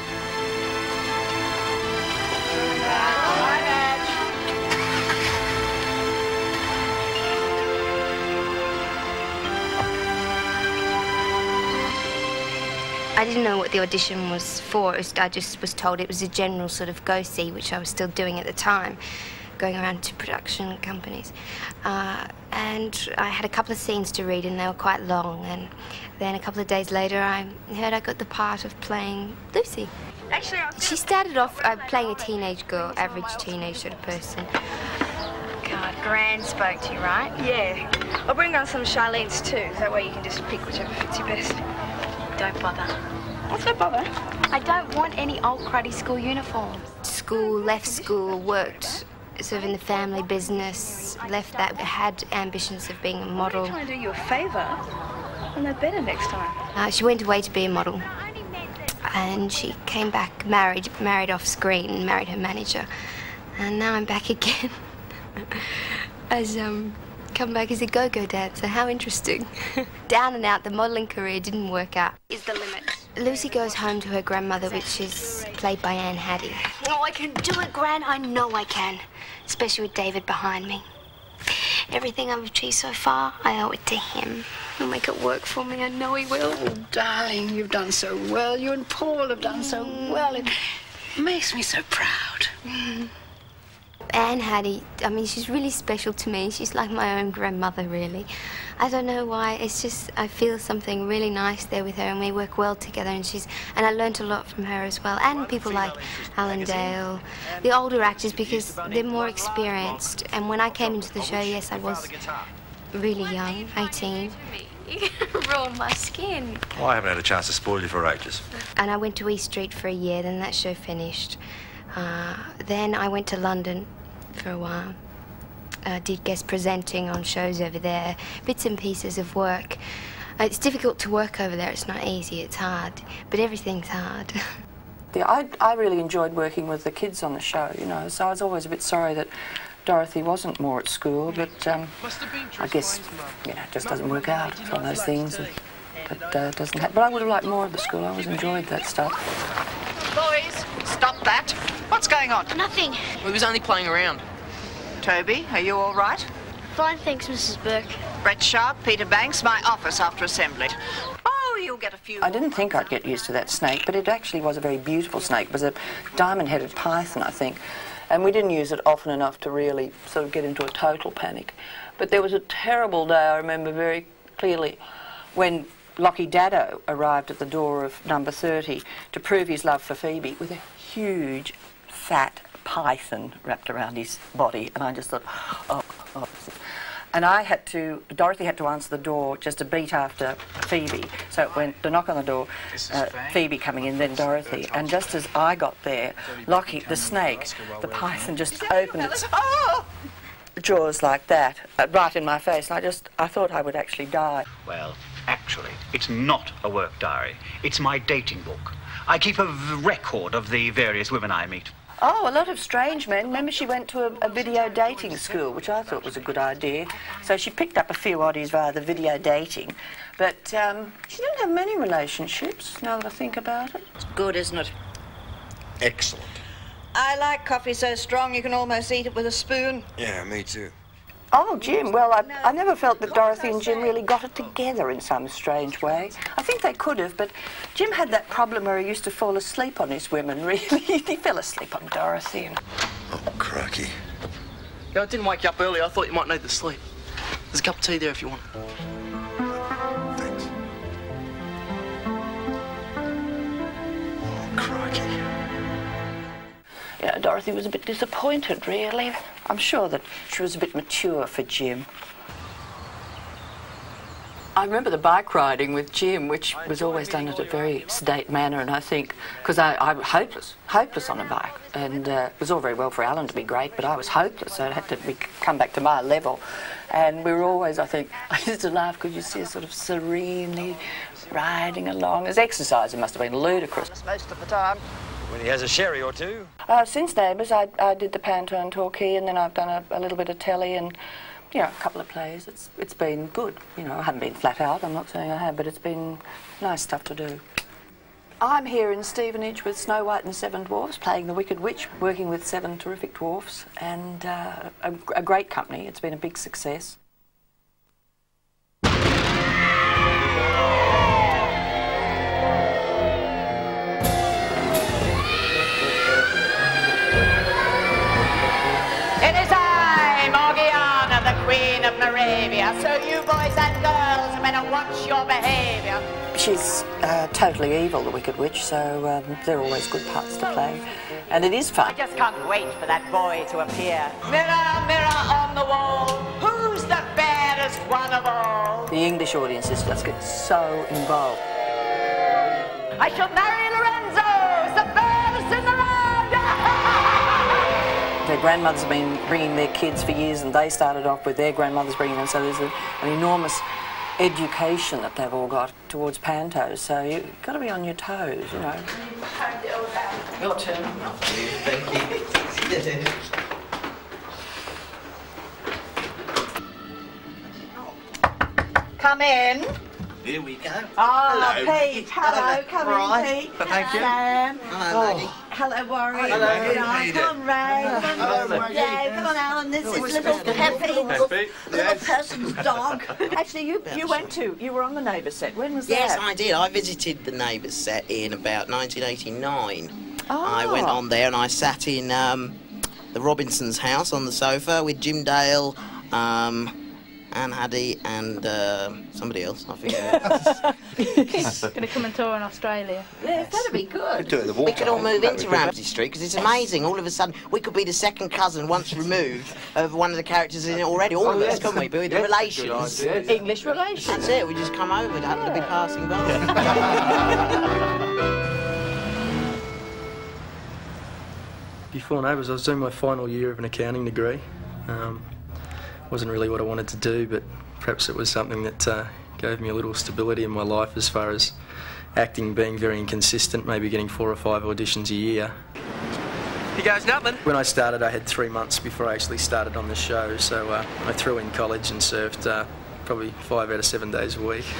[SPEAKER 3] I didn't know what the audition was for. I just was told it was a general sort of go-see, which I was still doing at the time, going around to production companies. And I had a couple of scenes to read, and they were quite long. And then a couple of days later, I heard I got the part of playing Lucy. Actually, she started off playing a teenage girl, average teenage sort of person.
[SPEAKER 27] God, Gran spoke to you, right? Yeah. I'll bring down some of Charlene's too. That way you can just pick whichever fits you best. Don't bother. What's no bother? I don't want any old cruddy school uniforms.
[SPEAKER 3] School, left school, worked sort of in the family business, left that, had ambitions of being a model.
[SPEAKER 27] I'm trying to do you a favour. I'll know better next time.
[SPEAKER 3] She went away to be a model, and she came back married off screen, married her manager, and now I'm back again as come back as a go-go dancer. How interesting. Down and out, the modelling career didn't work out. Is the limit. Lucy goes home to her grandmother, which is played by Anne Hattie. Oh, I can do it, Gran. I know I can. Especially with David behind me. everything I've achieved so far, I owe it to him. He'll make it work for me. I know he will.
[SPEAKER 6] Oh, darling, you've done so well. You and Paul have done so well. It makes me so proud.
[SPEAKER 3] Anne Hattie, I mean, she's really special to me. She's like my own grandmother, really. I don't know why. It's just I feel something really nice there with her, and we work well together. And I learnt a lot from her as well, and people like Alan Dale, the older actors, because they're more experienced. And when I came into the show, yes, I was really young, 18. You ruined my skin.
[SPEAKER 9] Well, I haven't had a chance to spoil you for ages.
[SPEAKER 3] And I went to East Street for a year. Then that show finished. Then I went to London for a while. Did guest presenting on shows over there, bits and pieces of work. It's difficult to work over there. It's not easy. It's hard, but everything's hard.
[SPEAKER 10] Yeah, I really enjoyed working with the kids on the show, you know, so I was always a bit sorry that Dorothy wasn't more at school, but I guess, you know, it just doesn't work out. It's one of those things that doesn't happen. But I would have liked more of the school. I always enjoyed that stuff.
[SPEAKER 11] Boys, stop that. What's going on?
[SPEAKER 27] Nothing.
[SPEAKER 29] We was only playing around.
[SPEAKER 11] Toby, are you all right?
[SPEAKER 27] Fine, thanks, Mrs. Burke.
[SPEAKER 11] Brett Sharp, Peter Banks, my office after assembly. Oh, you'll get a few...
[SPEAKER 10] I didn't think I'd get used to that snake, but it actually was a very beautiful snake. It was a diamond-headed python, I think, and we didn't use it often enough to really sort of get into a total panic. But there was a terrible day, I remember very clearly, when Lockie Daddo arrived at the door of number 30 to prove his love for Phoebe with a huge, fat python wrapped around his body, and I just thought, oh. And Dorothy had to answer the door just a beat after Phoebe, so it went the knock on the door, Phoebe coming in, then Dorothy, and just as I got there, Lockie, the snake, the python just opened its jaws like that, right in my face, and I thought I would actually die.
[SPEAKER 13] Well, actually, it's not a work diary. It's my dating book. I keep a record of the various women I meet.
[SPEAKER 10] Oh, a lot of strange men. Remember, she went to a video dating school, which I thought was a good idea. So she picked up a few oddies via the video dating. But she didn't have many relationships, now that I think about it.
[SPEAKER 11] It's good, isn't it?
[SPEAKER 9] Excellent.
[SPEAKER 11] I like coffee so strong you can almost eat it with a spoon.
[SPEAKER 9] Yeah, me too.
[SPEAKER 10] Oh, Jim, well, I never felt that Dorothy and Jim really got it together in some strange way. I think they could have, but Jim had that problem where he used to fall asleep on his women, really. He fell asleep on Dorothy. And...
[SPEAKER 9] Oh, crikey.
[SPEAKER 29] Yeah, I didn't wake you up early. I thought you might need the sleep. There's a cup of tea there if you want.
[SPEAKER 9] Thanks. Oh, crikey.
[SPEAKER 10] You know, Dorothy was a bit disappointed, really. I'm sure that she was a bit mature for Jim. I remember the bike riding with Jim, which was always done in a very sedate manner, and I think, because I was hopeless on a bike, and it was all very well for Alan to be great, but I was hopeless, so it had to come back to my level. And we were always, I think, I used to laugh because you see her sort of serenely riding along. As exercise, it must have been ludicrous.
[SPEAKER 11] Most of the time.
[SPEAKER 9] When he has a sherry or two.
[SPEAKER 10] Since Neighbours, I did the Panto and Torquay, and then I've done a little bit of telly and, you know, a couple of plays. It's been good. You know, I haven't been flat out, I'm not saying I have, but it's been nice stuff to do. I'm here in Stevenage with Snow White and the Seven Dwarfs, playing the Wicked Witch, working with 7 terrific dwarfs, and a great company. It's been a big success.
[SPEAKER 11] It is I, Morgiana, the Queen of Moravia, so you boys and girls better watch your behaviour.
[SPEAKER 10] She's totally evil, the Wicked Witch, so they're always good parts to play. And it is fun.
[SPEAKER 11] I just can't wait for that boy to appear. Mirror, mirror on the wall, who's the fairest one of all?
[SPEAKER 10] The English audiences just get so involved.
[SPEAKER 11] I shall marry Lorenzo, the fairest in the land!
[SPEAKER 10] Their grandmothers have been bringing their kids for years, and they started off with their grandmothers bringing them, so there's an enormous education that they've all got towards pantos, so you've got to be on your toes, you know.
[SPEAKER 29] Your turn. Thank you.
[SPEAKER 11] Come in.
[SPEAKER 13] Here we go.
[SPEAKER 11] Oh,
[SPEAKER 13] hello.
[SPEAKER 11] Pete, hello. Come in, Pete.
[SPEAKER 13] Thank you.
[SPEAKER 11] Sam.
[SPEAKER 13] Hello, lady.
[SPEAKER 4] Hello, Warren.
[SPEAKER 7] Hello.
[SPEAKER 4] Come on, Ray. Come on, yeah, come on, Alan. This is little Peppy, little person's dog.
[SPEAKER 18] Actually, you were on the Neighbours set. When was that?
[SPEAKER 4] Yes, I did. I visited the Neighbours set in about 1989.
[SPEAKER 18] Oh.
[SPEAKER 4] I went on there and I sat in the Robinsons' house on the sofa with Jim Dale, Anne Haddy and somebody else, I forget.
[SPEAKER 12] Going to come and tour in Australia.
[SPEAKER 4] Yeah, that'd be good.
[SPEAKER 16] Do it in the water.
[SPEAKER 4] We could all move into Ramsay Street because it's amazing. All of a sudden, we could be the second cousin once removed of one of the characters in it already. All of us, couldn't we? Be the relations.
[SPEAKER 18] English relations.
[SPEAKER 4] That's it. We just come over. It happened to be passing by.
[SPEAKER 17] Before Neighbours, I was doing my final year of an accounting degree. Wasn't really what I wanted to do, but perhaps it was something that gave me a little stability in my life as far as acting being very inconsistent, maybe getting 4 or 5 auditions a year.
[SPEAKER 29] Here goes nothing.
[SPEAKER 17] When I started, I had 3 months before I actually started on the show, so I threw in college and surfed probably 5 out of 7 days a week.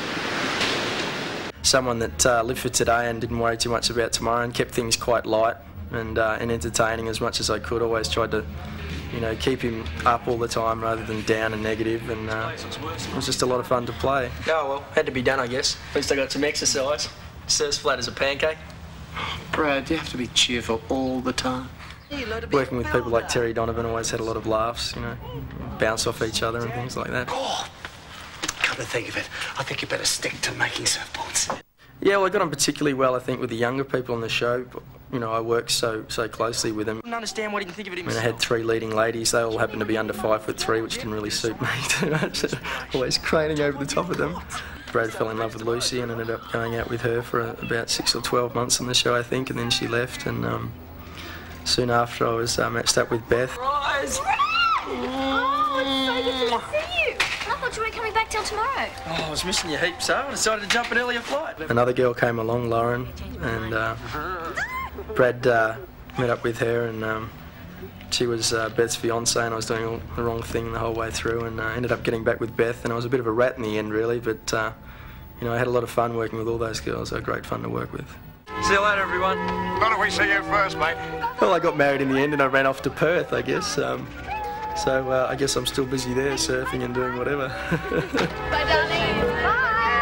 [SPEAKER 17] Someone that lived for today and didn't worry too much about tomorrow and kept things quite light and entertaining as much as I could. Always tried to, you know, keep him up all the time rather than down and negative, and it was just a lot of fun to play. Oh well, had to be done, I guess. At least I got some exercise. Surf's flat as a pancake.
[SPEAKER 29] Brad, you have to be cheerful all the time.
[SPEAKER 17] Working with people like Terry Donovan always had a lot of laughs, you know, bounce off each other and things like that.
[SPEAKER 29] Oh, come to think of it, I think you better stick to making surfboards.
[SPEAKER 17] Yeah, well, I got on particularly well, I think, with the younger people on the show. You know, I worked so closely with them.
[SPEAKER 29] I don't understand what he can think of it
[SPEAKER 17] I mean,
[SPEAKER 29] himself.
[SPEAKER 17] I had 3 leading ladies. They all happened to be under 5'3", which didn't really suit me too much. Always craning over the top of them. Brad fell in love with Lucy and ended up going out with her for about 6 or 12 months on the show, I think, and then she left. And soon after, I was matched up with Beth.
[SPEAKER 3] Rise! Oh, it's so good to see you. I thought you weren't coming back till tomorrow.
[SPEAKER 17] Oh, I was missing you heaps, so I decided to jump an earlier flight. Another girl came along, Lauren, and Brad met up with her, and she was Beth's fiancée, and I was doing all the wrong thing the whole way through, and ended up getting back with Beth, and I was a bit of a rat in the end, really, but you know, I had a lot of fun working with all those girls. They were great fun to work with. See you later, everyone.
[SPEAKER 16] Why don't we see you first, mate?
[SPEAKER 17] Well, I got married in the end, and I ran off to Perth, I guess. So I guess I'm still busy there, surfing and doing whatever.
[SPEAKER 3] Bye, darling. Bye.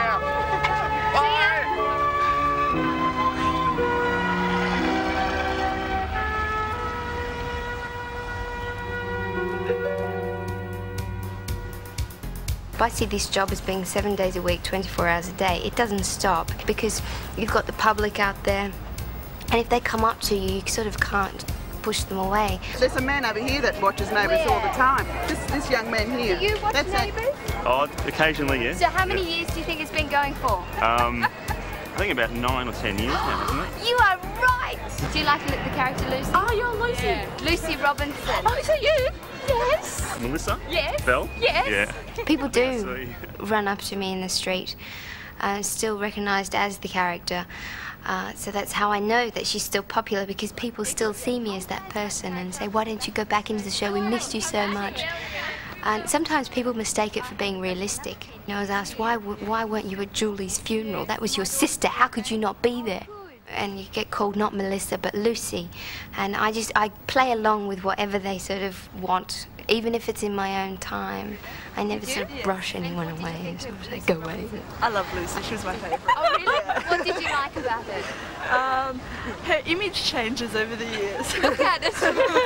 [SPEAKER 3] I see this job as being 7 days a week, 24 hours a day. It doesn't stop because you've got the public out there, and if they come up to you, you sort of can't push them away.
[SPEAKER 14] There's a man over here that watches Neighbours all the time. This young man here.
[SPEAKER 3] Do you watch Neighbours?
[SPEAKER 21] Oh, occasionally, yeah.
[SPEAKER 3] So how many years do you think it's been going for?
[SPEAKER 21] I think about 9 or 10 years now, isn't it?
[SPEAKER 3] You are right! Do you like the character Lucy? Oh, you're Lucy. Yeah. Lucy Robinson. Oh, is that you? Yes.
[SPEAKER 21] Melissa?
[SPEAKER 3] Yes.
[SPEAKER 21] Bell?
[SPEAKER 3] Yes.
[SPEAKER 21] Yeah.
[SPEAKER 3] People do run up to me in the street, still recognised as the character. So that's how I know that she's still popular, because people still see me as that person and say, why don't you go back into the show? We missed you so much. And sometimes people mistake it for being realistic. You know, I was asked, why weren't you at Julie's funeral? That was your sister. How could you not be there? And you get called not Melissa, but Lucy. And I play along with whatever they sort of want, even if it's in my own time. I never sort of brush anyone away and sort of say, go away.
[SPEAKER 12] I love Lucy, she was my favourite.
[SPEAKER 3] Oh, really? What did you like about it?
[SPEAKER 12] Her image changes over the years.
[SPEAKER 3] Look at it.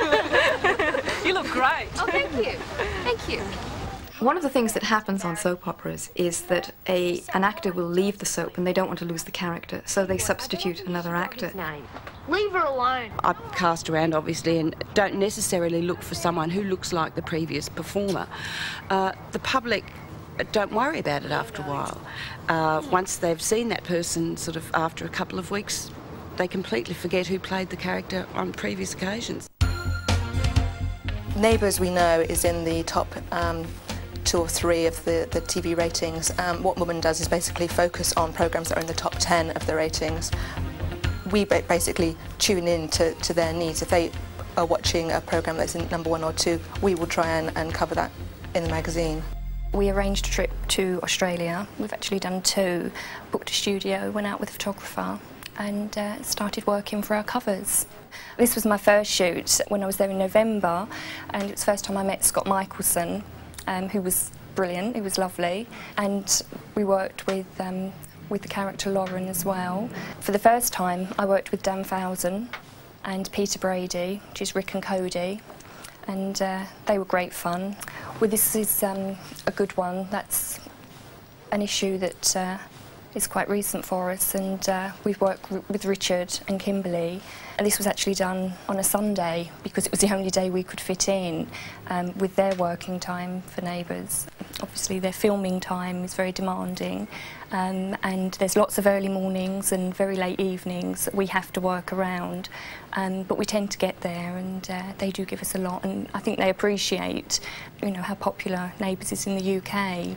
[SPEAKER 12] You look great.
[SPEAKER 3] Oh, thank you. Thank you.
[SPEAKER 22] One of the things that happens on soap operas is that an actor will leave the soap and they don't want to lose the character, so they substitute another actor.
[SPEAKER 3] Leave her alone.
[SPEAKER 23] I cast around, obviously, and don't necessarily look for someone who looks like the previous performer. The public don't worry about it after a while. Once they've seen that person, sort of after a couple of weeks, they completely forget who played the character on previous occasions.
[SPEAKER 24] Neighbours, we know, is in the top 2 or 3 of the TV ratings. What Woman does is basically focus on programmes that are in the top 10 of the ratings. We basically tune in to their needs. If they are watching a programme that's in number 1 or 2, we will try and cover that in the magazine.
[SPEAKER 22] We arranged a trip to Australia. We've actually done 2, booked a studio, went out with a photographer,
[SPEAKER 2] and started working for our covers. This was my first shoot when I was there in November, and it was the first time I met Scott Michaelson, who was brilliant, he was lovely, and we worked with the character Lauren as well. For the first time I worked with Dan Fowson and Peter Brady, which is Rick and Cody, and they were great fun. Well, this is a good one. That's an issue that is quite recent for us, and we've worked with Richard and Kimberley, and this was actually done on a Sunday because it was the only day we could fit in with their working time for Neighbours. Obviously their filming time is very demanding, and there's lots of early mornings and very late evenings that we have to work around, but we tend to get there, and they do give us a lot, and I think they appreciate, you know, how popular Neighbours is in the UK.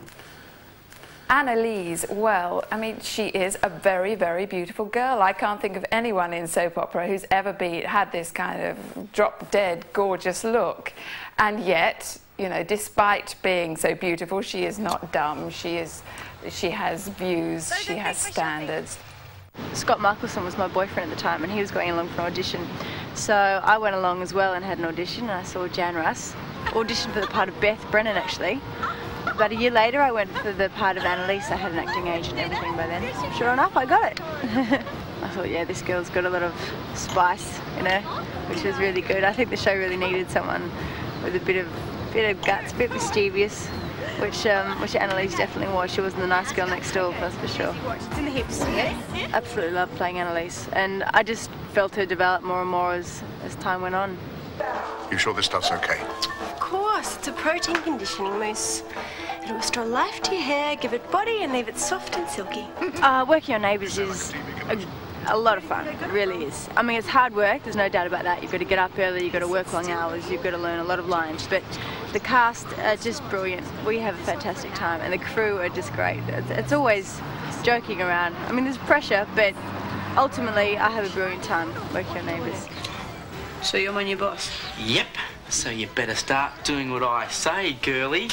[SPEAKER 1] Annalise, well, I mean, she is a very, very beautiful girl. I can't think of anyone in soap opera who's ever had this kind of drop-dead, gorgeous look. And yet, you know, despite being so beautiful, she is not dumb. She has views, she has standards.
[SPEAKER 27] Scott Michaelson was my boyfriend at the time, and he was going along for an audition. So I went along as well and had an audition, and I saw Jan Russ audition for the part of Beth Brennan, actually. About a year later, I went for the part of Annalise. I had an acting agent and everything by then. Sure enough, I got it. I thought, yeah, this girl's got a lot of spice in her, which was really good. I think the show really needed someone with a bit of guts, a bit mischievous, which Annalise definitely was. She wasn't the nice girl next door, that's for sure. It's in the hips, yes? Absolutely loved playing Annalise, and I just felt her develop more and more as time went on.
[SPEAKER 16] You sure this stuff's okay?
[SPEAKER 27] Of course, it's a protein conditioning mousse. It'll restore life to your hair, give it body, and leave it soft and silky. Working on Neighbours is a lot of fun. It really is. I mean, it's hard work, there's no doubt about that. You've got to get up early, you've got to work long hours, you've got to learn a lot of lines, but the cast are just brilliant. We have a fantastic time, and the crew are just great. It's always joking around. I mean, there's pressure, but ultimately, I have a brilliant time working on Neighbours.
[SPEAKER 18] So you're my new boss?
[SPEAKER 29] Yep. So you better start doing what I say, girlie.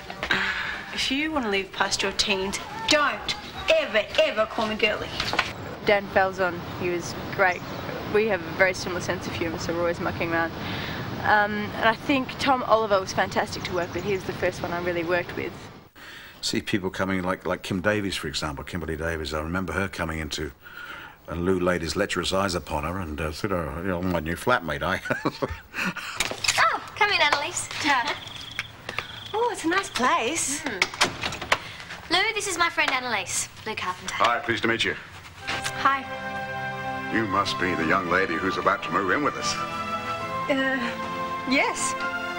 [SPEAKER 18] If you want to live past your teens, don't ever call me girlie.
[SPEAKER 27] Dan Fowson, he was great. We have a very similar sense of humour, so we're always mucking around. And I think Tom Oliver was fantastic to work with. He was the first one I really worked with.
[SPEAKER 16] See people coming like Kim Davies, for example, Kimberley Davies. I remember her coming into, and Lou laid his lecherous eyes upon her and said, "Oh, you know, my new flatmate, I."
[SPEAKER 3] Oh, come in, Annalise.
[SPEAKER 27] Oh, it's a nice place.
[SPEAKER 3] Lou, this is my friend Annalise, Lou Carpenter.
[SPEAKER 16] Hi, pleased to meet you.
[SPEAKER 3] Hi.
[SPEAKER 16] You must be the young lady who's about to move in with us.
[SPEAKER 27] Yes.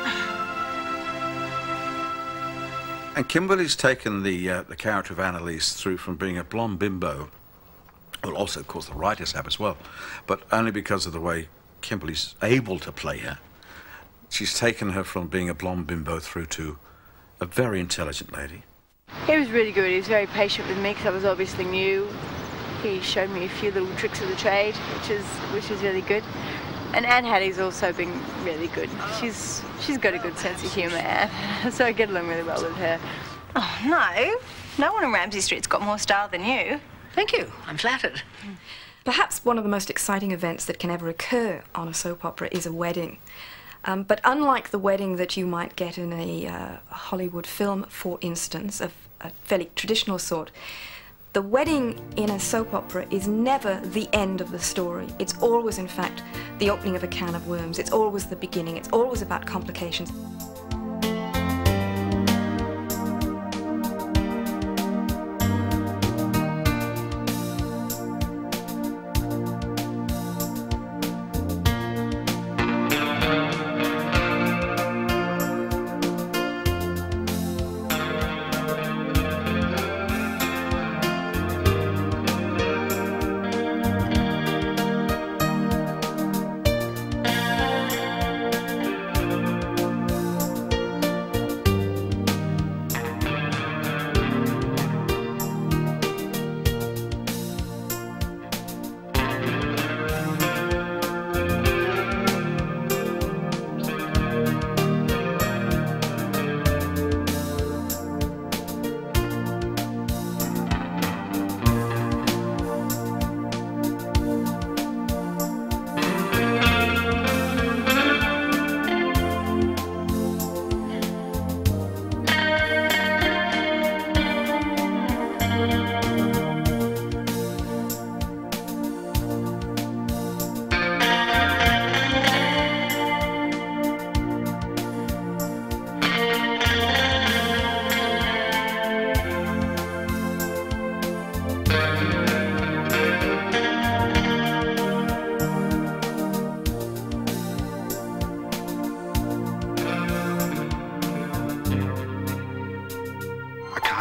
[SPEAKER 16] And Kimberly's taken the character of Annalise through from being a blonde bimbo. Well, also, of course, the writers have as well, but only because of the way Kimberly's able to play her. She's taken her from being a blonde bimbo through to a very intelligent lady.
[SPEAKER 27] He was really good. He was very patient with me because I was obviously new. He showed me a few little tricks of the trade, which is really good. And Anne Hattie's also been really good. She's got a good sense of humour, Anne, so I get along really well with her.
[SPEAKER 18] Oh, no. No one on Ramsay Street's got more style than you.
[SPEAKER 23] Thank you. I'm flattered.
[SPEAKER 22] Perhaps one of the most exciting events that can ever occur on a soap opera is a wedding. But unlike the wedding that you might get in a Hollywood film, for instance, of a fairly traditional sort, the wedding in a soap opera is never the end of the story. It's always, in fact, the opening of a can of worms. It's always the beginning. It's always about complications.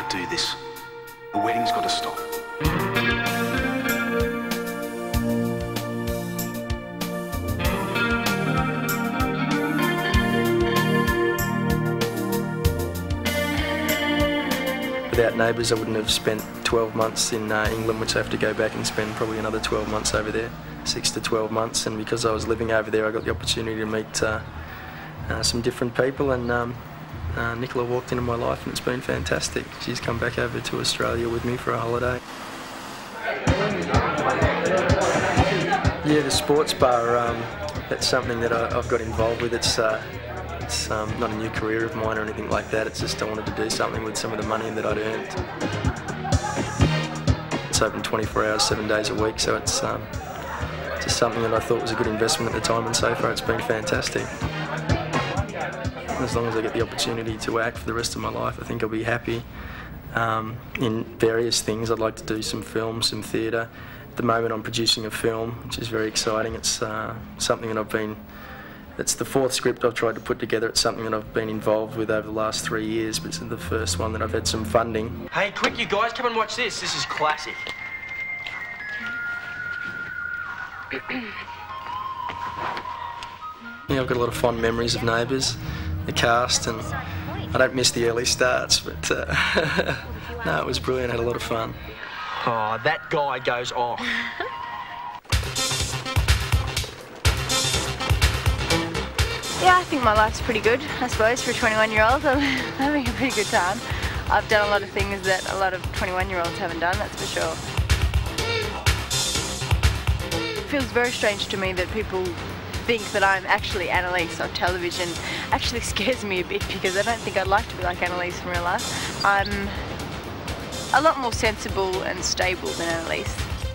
[SPEAKER 16] can't do this. The wedding's got to stop.
[SPEAKER 17] Without Neighbours, I wouldn't have spent 12 months in England, which I have to go back and spend probably another 12 months over there, 6 to 12 months. And because I was living over there, I got the opportunity to meet some different people, and Nicola walked into my life, and it's been fantastic. She's come back over to Australia with me for a holiday. Yeah, the sports bar, that's something that I've got involved with. It's not a new career of mine or anything like that. It's just I wanted to do something with some of the money that I'd earned. It's open 24 hours, 7 days a week, so it's just something that I thought was a good investment at the time, and so far it's been fantastic. As long as I get the opportunity to act for the rest of my life, I think I'll be happy. In various things, I'd like to do some film, some theatre. At the moment I'm producing a film, which is very exciting. It's something that it's the 4th script I've tried to put together. It's something that I've been involved with over the last 3 years, but it's the first one that I've had some funding.
[SPEAKER 29] Hey, quick you guys, come and watch this. This is classic.
[SPEAKER 17] Yeah, I've got a lot of fond memories of Neighbours, the cast, and I don't miss the early starts, but no, it was brilliant. I had a lot of fun.
[SPEAKER 29] Oh, that guy goes off.
[SPEAKER 27] Yeah, I think my life's pretty good, I suppose, for a 21-year-old. I'm having a pretty good time. I've done a lot of things that a lot of 21-year-olds haven't done, that's for sure. It feels very strange to me that people think that I'm actually Annalise on television. Actually scares me a bit, because I don't think I'd like to be like Annalise in real life. I'm a lot more sensible and stable than Annalise.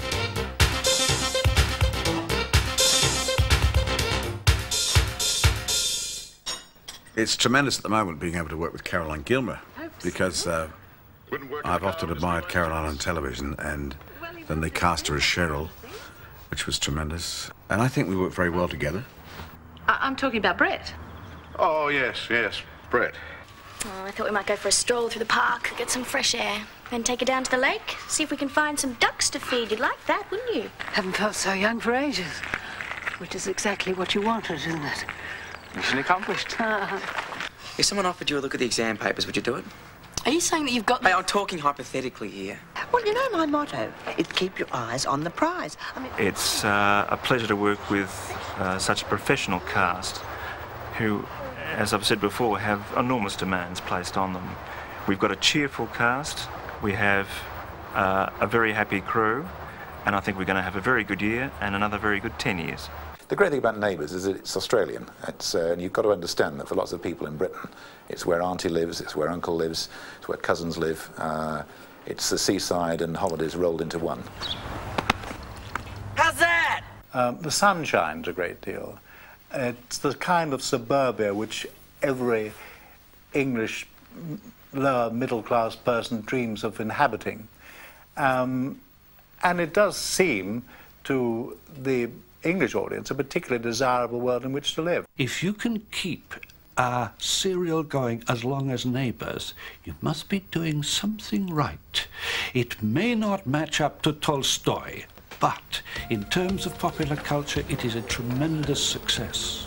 [SPEAKER 16] It's tremendous at the moment being able to work with Caroline Gilmer, because I've often admired Caroline on television, and then they cast her as Cheryl, which was tremendous. And I think we work very well together.
[SPEAKER 18] I'm talking about Brett.
[SPEAKER 16] Oh, yes, Brett.
[SPEAKER 27] Oh, I thought we might go for a stroll through the park, get some fresh air, then take her down to the lake, see if we can find some ducks to feed. You'd like that, wouldn't you?
[SPEAKER 6] Haven't felt so young for ages, which is exactly what you wanted, isn't it?
[SPEAKER 29] Mission accomplished.
[SPEAKER 5] If someone offered you a look at the exam papers, would you do it?
[SPEAKER 18] Are you saying that you've got...
[SPEAKER 5] Hey, I'm talking hypothetically here.
[SPEAKER 7] Well, you know my motto is keep your eyes on the prize. I mean...
[SPEAKER 21] It's a pleasure to work with such a professional cast who, as I've said before, have enormous demands placed on them. We've got a cheerful cast, we have a very happy crew, and I think we're going to have a very good year and another very good 10 years.
[SPEAKER 8] The great thing about Neighbours is that it's Australian. And you've got to understand that for lots of people in Britain, it's where auntie lives, it's where uncle lives, it's where cousins live. It's the seaside and holidays rolled into one.
[SPEAKER 29] How's that?
[SPEAKER 15] The sun shines a great deal. It's the kind of suburbia which every English lower middle-class person dreams of inhabiting. And it does seem to the English audience a particularly desirable world in which to live.
[SPEAKER 19] If you can keep a serial going as long as Neighbours, you must be doing something right. It may not match up to Tolstoy, but in terms of popular culture, it is a tremendous success.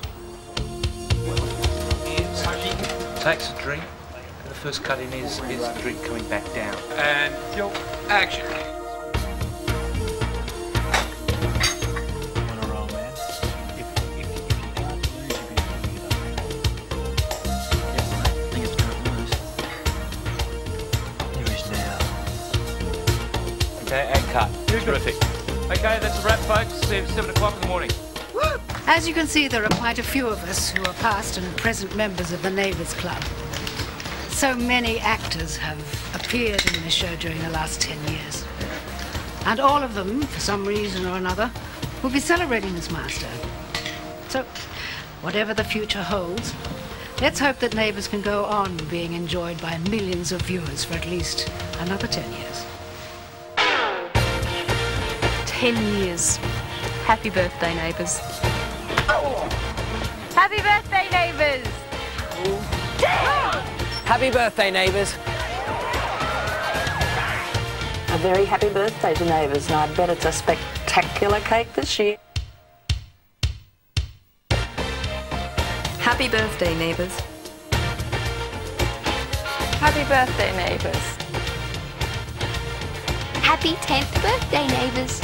[SPEAKER 20] Takes a drink. The first cut in is the drink coming back down. And your action. Okay, and cut. Terrific. Okay, that's a wrap, folks. See you at 7 o'clock in the morning.
[SPEAKER 6] As you can see, there are quite a few of us who are past and present members of the Neighbours Club. So many actors have appeared in the show during the last 10 years. And all of them, for some reason or another, will be celebrating this milestone. So, whatever the future holds, let's hope that Neighbours can go on being enjoyed by millions of viewers for at least another 10 years.
[SPEAKER 2] 10 years. Happy birthday, Neighbours.
[SPEAKER 27] Happy birthday, Neighbours!
[SPEAKER 29] Happy birthday, Neighbours.
[SPEAKER 4] A very happy birthday to Neighbours, and I bet it's a spectacular cake this year.
[SPEAKER 22] Happy birthday, Neighbours.
[SPEAKER 1] Happy birthday, Neighbours.
[SPEAKER 27] Happy 10th birthday, Neighbours.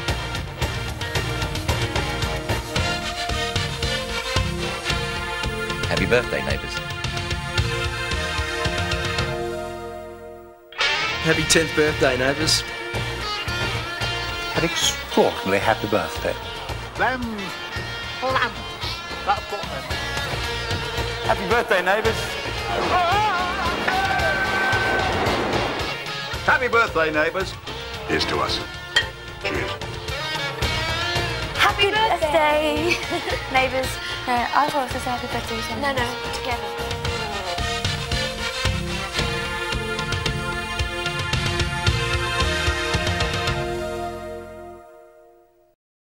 [SPEAKER 9] Happy birthday, Neighbours.
[SPEAKER 17] Happy 10th birthday, Neighbours.
[SPEAKER 15] An extraordinarily happy birthday.
[SPEAKER 10] Happy birthday, Neighbours. Happy birthday, Neighbours.
[SPEAKER 16] Here's to us. Cheers.
[SPEAKER 27] Happy birthday, Neighbours. No, I've also said happy birthday. No, together.